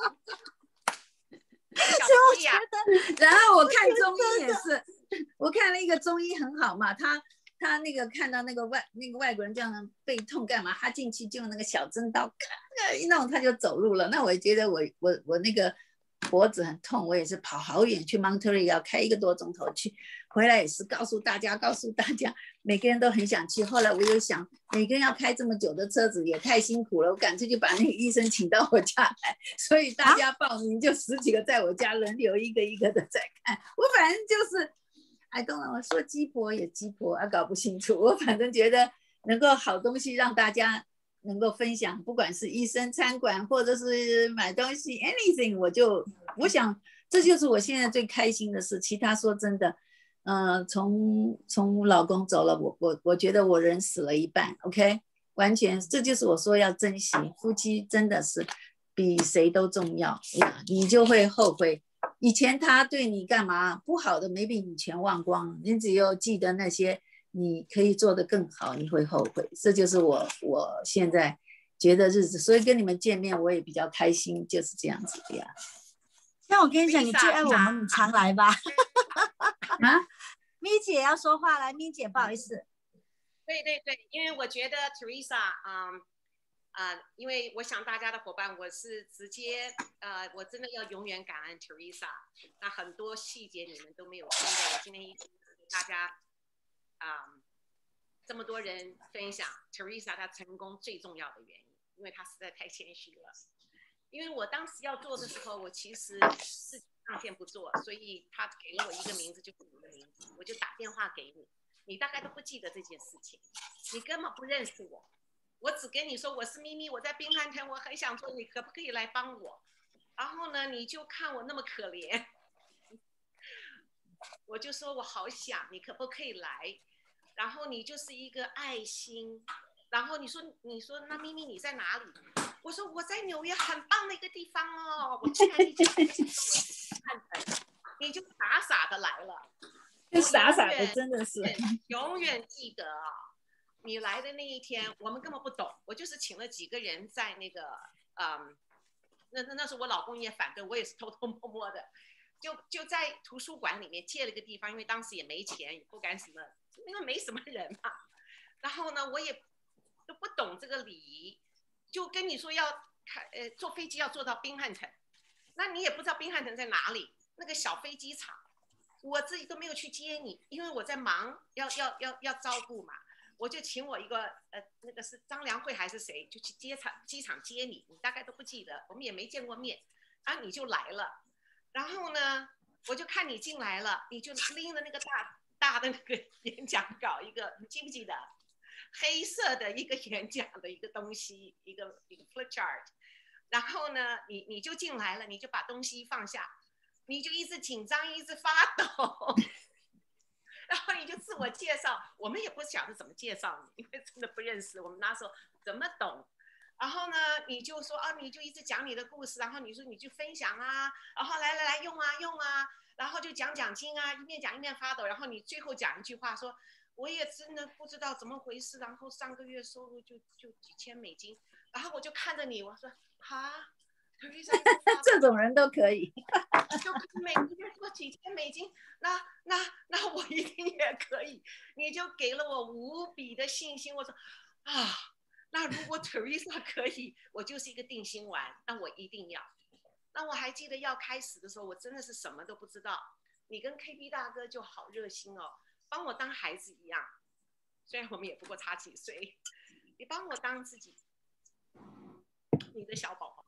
所以我觉得， 然后我看中医也是，我看了一个中医很好嘛，他他那个看到那个外那个外国人这样背痛干嘛，他进去就用那个小针刀，一弄他就走路了。那我觉得我我我那个。脖子很痛，我也是跑好远去 Monterey， 要开一个多钟头去，回来也是告诉大家，告诉大家，每个人都很想去。后来我又想，每个人要开这么久的车子也太辛苦了，我干脆就把那个医生请到我家来，所以大家报名就十几个在我家轮流一个一个的在看。我反正就是，I don't know， 说鸡婆也鸡婆，啊搞不清楚。我反正觉得能够好东西让大家。能够分享，不管是医生餐馆或者是买东西 anything， 我就我想这就是我现在最开心的事。其他说真的，呃，从从老公走了，我我我觉得我人死了一半 ，OK， 完全这就是我说要珍惜夫妻，真的是比谁都重要呀，你就会后悔以前他对你干嘛不好的，没被你全忘光了，你只有记得那些。你可以做得更好，你会后悔。这就是我我现在觉得日子，所以跟你们见面我也比较开心，就是这样子的呀。 那我跟你讲，你最爱我们，你常来吧。 啊， 咪姐要说话，来，咪姐，不好意思。 对对对，因为我觉得 Teresa， 嗯啊、呃，因为我想大家的伙伴，我是直接呃，我真的要永远感恩 Teresa。那很多细节你们都没有听到，我今天一直给大家。啊、um, ，这么多人分享 Teresa 她成功最重要的原因，因为她实在太谦虚了。 因为我当时要做的时候，我其实自己上线不做，所以他给了我一个名字，就是你的名字，我就打电话给你，你大概都不记得这件事情，你根本不认识我，我只跟你说我是咪咪，我在宾汉城，我很想做，你可不可以来帮我？然后呢，你就看我那么可怜，我就说我好想，你可不可以来？然后你就是一个爱心，然后你说你说那咪咪你在哪里？我说我在纽约很棒的一个地方哦，我去哪里讲？你就傻傻的来了， 就傻傻的，真的是永远记得啊！你来的那一天，我们根本不懂，我就是请了几个人在那个，嗯，那那那时候我老公也反对，我也是偷偷摸摸的，就就在图书馆里面借了个地方，因为当时也没钱，也不敢什么，因为没什么人嘛。然后呢，我也都不懂这个礼仪。就跟你说要开呃坐飞机要坐到宾汉城，那你也不知道宾汉城在哪里，那个小飞机场，我自己都没有去接你，因为我在忙，要要要要照顾嘛，我就请我一个呃那个是张良慧还是谁，就去接场机场接你，你大概都不记得，我们也没见过面，啊你就来了，然后呢我就看你进来了，你就拎着那个大大的那个演讲稿一个，你记不记得？黑色的一个演讲的一个东西，一个一个 flip chart， 然后呢，你你就进来了，你就把东西放下，你就一直紧张，一直发抖，然后你就自我介绍，我们也不晓得怎么介绍你，因为真的不认识，我们那时候怎么懂？然后呢，你就说啊，你就一直讲你的故事，然后你说你就分享啊，然后来来来用啊用啊，然后就讲讲经啊，一面讲一面发抖，然后你最后讲一句话说。我也真的不知道怎么回事，然后上个月收入就就几千美金，然后我就看着你，我说啊， 这种人都可以， 就每个月做几千美金，那那那我一定也可以，你就给了我无比的信心。我说啊，那如果 Teresa 可以，我就是一个定心丸，那我一定要。那我还记得要开始的时候，我真的是什么都不知道，你跟 K P 大哥就好热心哦。帮我当孩子一样，虽然我们也不过差几岁，你帮我当自己你的小宝宝，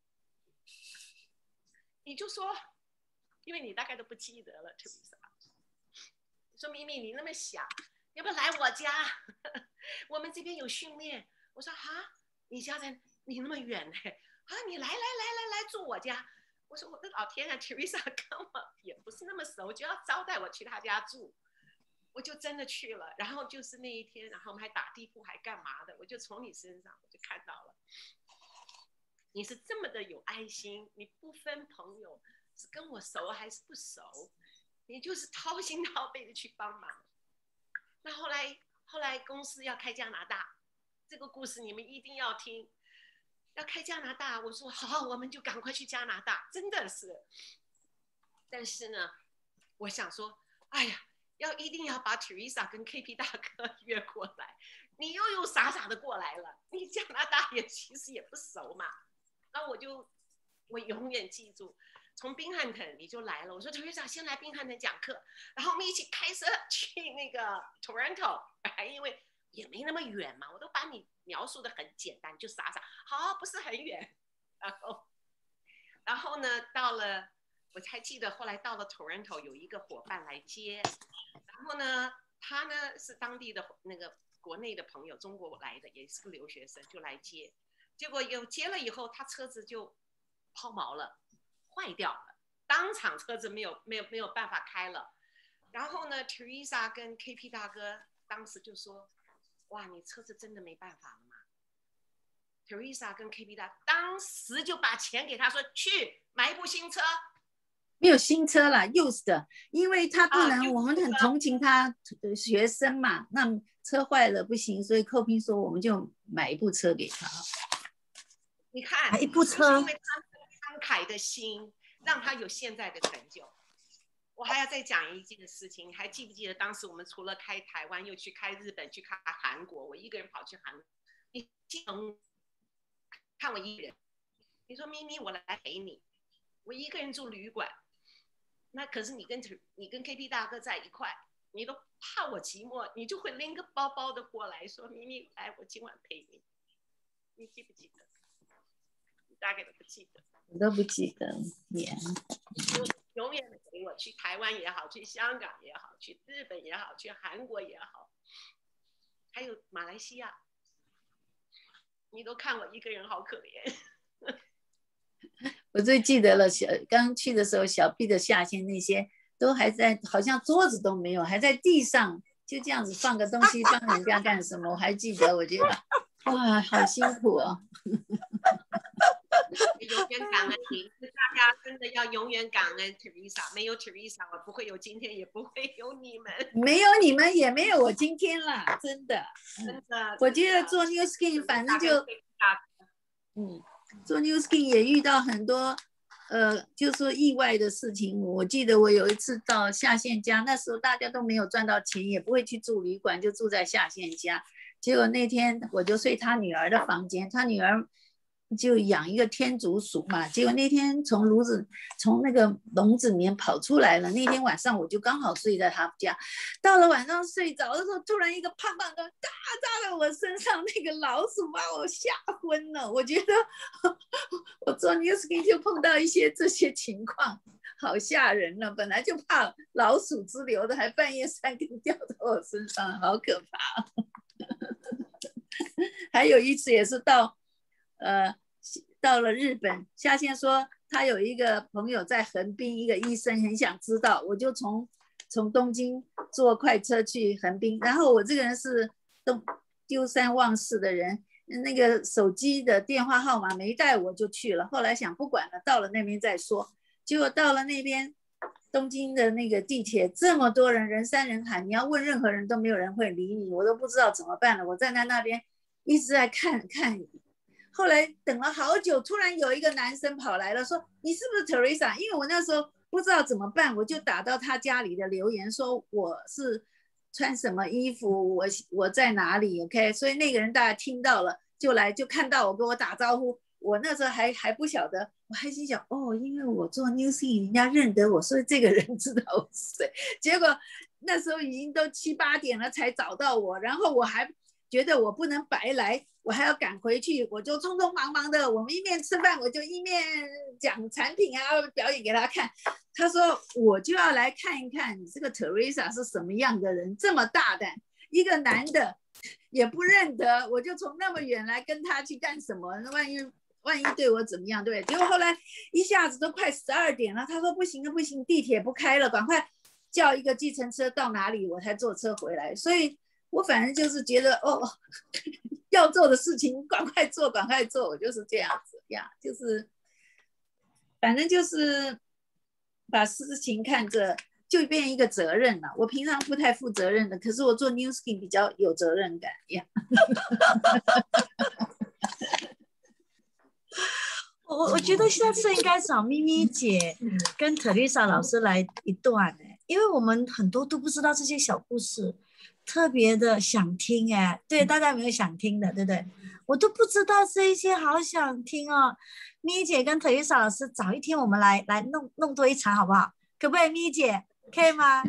你就说，因为你大概都不记得了，特别是说咪咪你那么小，要不要来我家？我们这边有训练。我说哈，你家在你那么远呢？啊，你来来来来来住我家。我说我的老天啊 ，Teresa 跟我也不是那么熟，就要招待我去他家住。我就真的去了，然后就是那一天，然后我们还打地铺，还干嘛的？我就从你身上我就看到了，你是这么的有爱心，你不分朋友，是跟我熟还是不熟，你就是掏心掏肺的去帮忙。那后来后来公司要开加拿大，这个故事你们一定要听。要开加拿大，我说好，我们就赶快去加拿大，真的是。但是呢，我想说，哎呀。要一定要把 Teresa 跟 K P 大哥约过来，你又又傻傻的过来了，你加拿大也其实也不熟嘛，那我就我永远记住，从宾汉城你就来了，我说 Teresa 先来宾汉城讲课，然后我们一起开车去那个 Toronto， 因为也没那么远嘛，我都把你描述的很简单，就傻傻好不是很远，然后然后呢到了。我还记得后来到了 Toronto 有一个伙伴来接，然后呢，他呢是当地的那个国内的朋友，中国来的，也是个留学生，就来接。结果有接了以后，他车子就抛锚了，坏掉了，当场车子没有没有没有办法开了。然后呢 ，Teresa 跟 K P 大哥当时就说：“哇，你车子真的没办法了吗 ？”Teresa 跟 K P 大当时就把钱给他说：“去买一部新车。” 没有新车了 ，used 的，因为他不能， 啊、 我们很同情他学生嘛，那车坏了不行，所以寇斌说我们就买一部车给他。 你看， 买一部车， 因为他慷慨的心，让他有现在的成就。我还要再讲一件事情，你还记不记得当时我们除了开台湾，又去开日本，去开韩国，我一个人跑去韩国，你看我一个人，你说咪咪我来陪你，我一个人住旅馆。那可是你跟你跟 K P 大哥在一块，你都怕我寂寞，你就会拎个包包的过来说：“咪咪，来，我今晚陪你。”你记不记得？ 你大概都不记得。 我都不记得也。 就永远陪我去台湾也好，去香港也好，去日本也好，去韩国也好，还有马来西亚，你都看我一个人好可怜。 我最记得了，小刚去的时候，小 B 的下线那些都还在，好像桌子都没有，还在地上，就这样子放个东西，帮人家干什么？我还记得，我觉得哇，好辛苦哦。 永远感恩你，大家真的要永远感恩 Teresa， 没有 Teresa， 我不会有今天，也不会有你们。 没有你们，也没有我今天啦，真的。 真的， 我觉得做 New Skin， 反正就，嗯，做 New Skin 也遇到很多，呃，就说意外的事情。我记得我有一次到下线家，那时候大家都没有赚到钱，也不会去住旅馆，就住在下线家。结果那天我就睡他女儿的房间，他女儿就养一个天竺鼠嘛，结果那天从炉子从那个笼子里面跑出来了。那天晚上我就刚好睡在他家，到了晚上睡着的时候，突然一个胖胖的大大的我身上，那个老鼠把我吓昏了。我觉得我做 New Skin 就碰到一些这些情况，好吓人了。本来就怕老鼠之流的，还半夜三更掉到我身上，好可怕。还有一次也是到呃，到了日本，夏线说他有一个朋友在横滨，一个医生很想知道，我就从从东京坐快车去横滨，然后我这个人是东丢三忘四的人，那个手机的电话号码没带，我就去了。后来想不管了，到了那边再说。结果到了那边，东京的那个地铁这么多人，人山人海，你要问任何人都没有人会理你，我都不知道怎么办了。我站在那边一直在看看。后来等了好久，突然有一个男生跑来了，说你是不是 Teresa？ 因为我那时候不知道怎么办，我就打到他家里的留言说我是穿什么衣服，我我在哪里 ，OK？ 所以那个人大家听到了，就来就看到我跟我打招呼。我那时候还还不晓得，我还心想哦，因为我做 New Skin， 人家认得我，所以这个人知道我是谁。结果那时候已经都七八点了才找到我，然后我还觉得我不能白来，我还要赶回去，我就匆匆忙忙的，我们一面吃饭，我就一面讲产品啊，表演给他看。他说我就要来看一看你这个 Teresa 是什么样的人，这么大胆，一个男的也不认得，我就从那么远来跟他去干什么？万一万一对我怎么样，对？结果后来一下子都快十二点了，他说不行了不行，地铁不开了，赶快叫一个计程车到哪里我才坐车回来。所以我反正就是觉得哦，要做的事情赶快做赶快做，我就是这样子呀，就是反正就是把事情看着就变一个责任了。我平常不太负责任的，可是我做 New Skin 比较有责任感呀。 我我觉得下次应该找咪咪姐跟 Teresa 老师来一段哎、欸，因为我们很多都不知道这些小故事，特别的想听哎、欸。对，大家有没有想听的，对不对？我都不知道这一些，好想听哦。咪咪姐跟 Teresa 老师找一天我们来来弄弄多一场好不好？可不可以，咪咪姐？可以吗？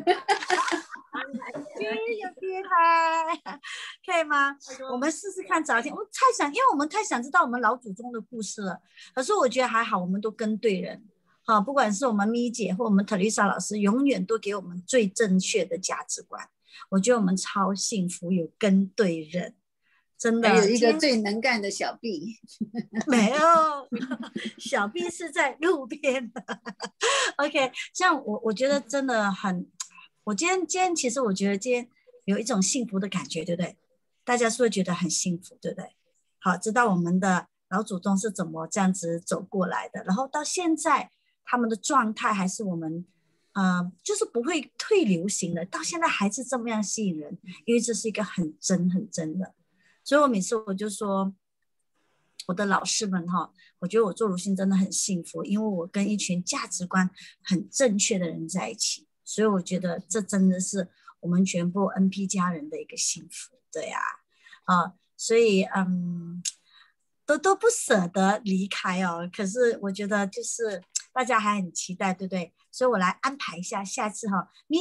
有厉害，可以吗？我们试试看找一天。我太想，因为我们太想知道我们老祖宗的故事了。可是我觉得还好，我们都跟对人。好，不管是我们咪姐或我们 Teresa 老师，永远都给我们最正确的价值观。我觉得我们超幸福，有跟对人。真的， 还有一个最能干的小 B， 没有，小 B 是在路边的。OK， 这样我我觉得真的很，我今天今天其实我觉得今天有一种幸福的感觉，对不对？大家是不是觉得很幸福，对不对？好，知道我们的老祖宗是怎么这样子走过来的，然后到现在他们的状态还是我们，呃，就是不会退流行的，到现在还是这么样吸引人，因为这是一个很真很真的。所以我每次我就说我的老师们哈，我觉得我做鲁迅真的很幸福，因为我跟一群价值观很正确的人在一起，所以我觉得这真的是我们全部 N P 家人的一个幸福。对呀、啊，啊，所以嗯，都都不舍得离开哦。可是我觉得就是大家还很期待，对不对？所以我来安排一下下次哈，咪姐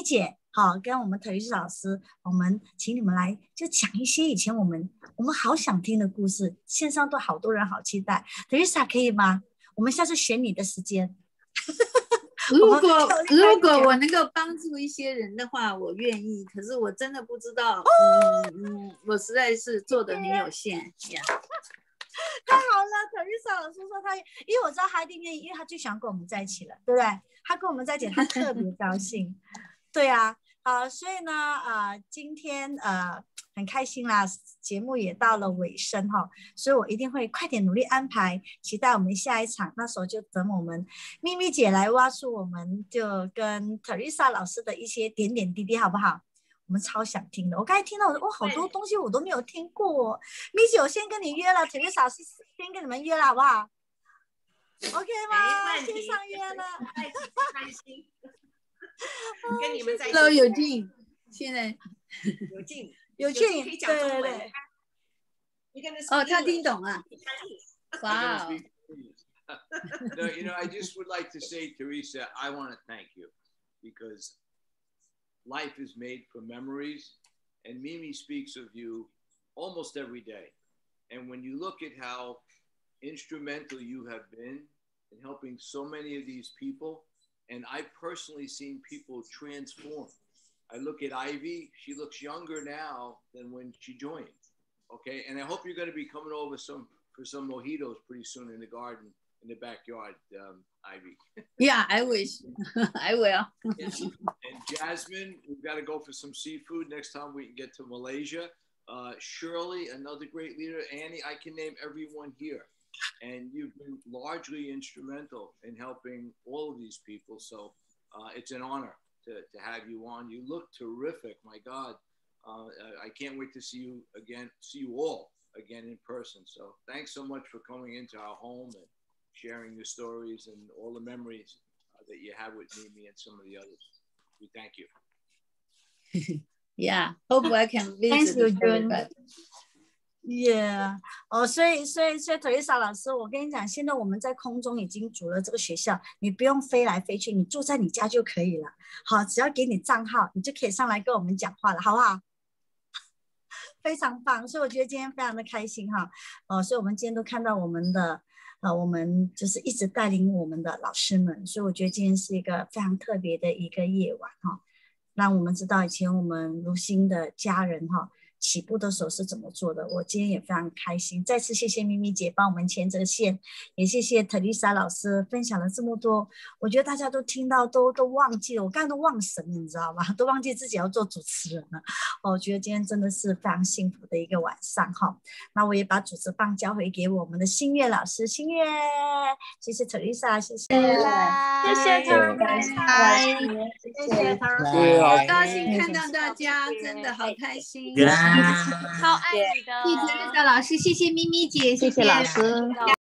好，跟我们Teresa老师，我们请你们来就讲一些以前我们我们好想听的故事，线上都好多人好期待。Teresa 可以吗？我们下次选你的时间。 如果如果我能够帮助一些人的话，我愿意。可是我真的不知道，嗯嗯，我实在是做的很有限呀。 太好了 ，Teresa 老师说他，因为我知道他一定愿意，因为他最喜欢跟我们在一起了，对不对？他跟我们在一起，他特别高兴。对啊，好，所以呢，呃，今天呃很开心啦，节目也到了尾声哈，所以我一定会快点努力安排，期待我们下一场，那时候就等我们咪咪姐来挖出我们就跟 Teresa 老师的一些点点滴滴，好不好？我们超想听的，我刚才听到我说，哇，好多东西我都没有听过、哦。咪姐，我先跟你约了 ，Teresa 老师先跟你们约了，好不好 ？OK 吗？先上约了， 开心。跟你们在一起 Hello 有静，现在有静有静， 可以讲中文。 对对哦，他听懂了。 哇、wow. No, you know, I just would like to say, Teresa, I want to thank you because life is made from memories, and Mimi speaks of you almost every day. And when you look at how instrumental you have been in helping so many of these people, and I've personally seen people transform. I look at Ivy, she looks younger now than when she joined. Okay, and I hope you're going to be coming over some for some mojitos pretty soon in the garden, in the backyard, um, Ivy. Yeah, I wish. I will. and, and Jasmine, we've got to go for some seafood next time we can get to Malaysia. Uh, Shirley, another great leader. Annie, I can name everyone here. And you've been largely instrumental in helping all of these people. So uh, it's an honor to, to have you on. You look terrific. My God. Uh, I can't wait to see you again, see you all again in person. So thanks so much for coming into our home and sharing your stories and all the memories uh, that you have with Mimi and some of the others. We thank you. Yeah, hope I can visit. Thanks, everybody. Yeah， 哦，所以所以所以 Teresa 老师，我跟你讲，现在我们在空中已经组了这个学校，你不用飞来飞去，你住在你家就可以了。好，只要给你账号，你就可以上来跟我们讲话了，好不好？非常棒，所以我觉得今天非常的开心哈。哦，所以我们今天都看到我们的呃，我们就是一直带领我们的老师们，所以我觉得今天是一个非常特别的一个夜晚哈，让我们知道以前我们如新的家人哈。起步的时候是怎么做的？我今天也非常开心，再次谢谢咪咪姐帮我们牵这个线，也谢谢 Teresa 老师分享了这么多。我觉得大家都听到都都忘记了，我刚刚都忘神了，你知道吗？都忘记自己要做主持人了。我觉得今天真的是非常幸福的一个晚上哈。那我也把主持棒交回给我们的新月老师，新月，谢谢 Teresa， 谢谢，谢谢 Teresa， 谢谢 Teresa， 高兴看到大家，真的好开心。 超爱你的，谢谢 Teresa 老师，谢谢咪咪姐， 谢谢老师。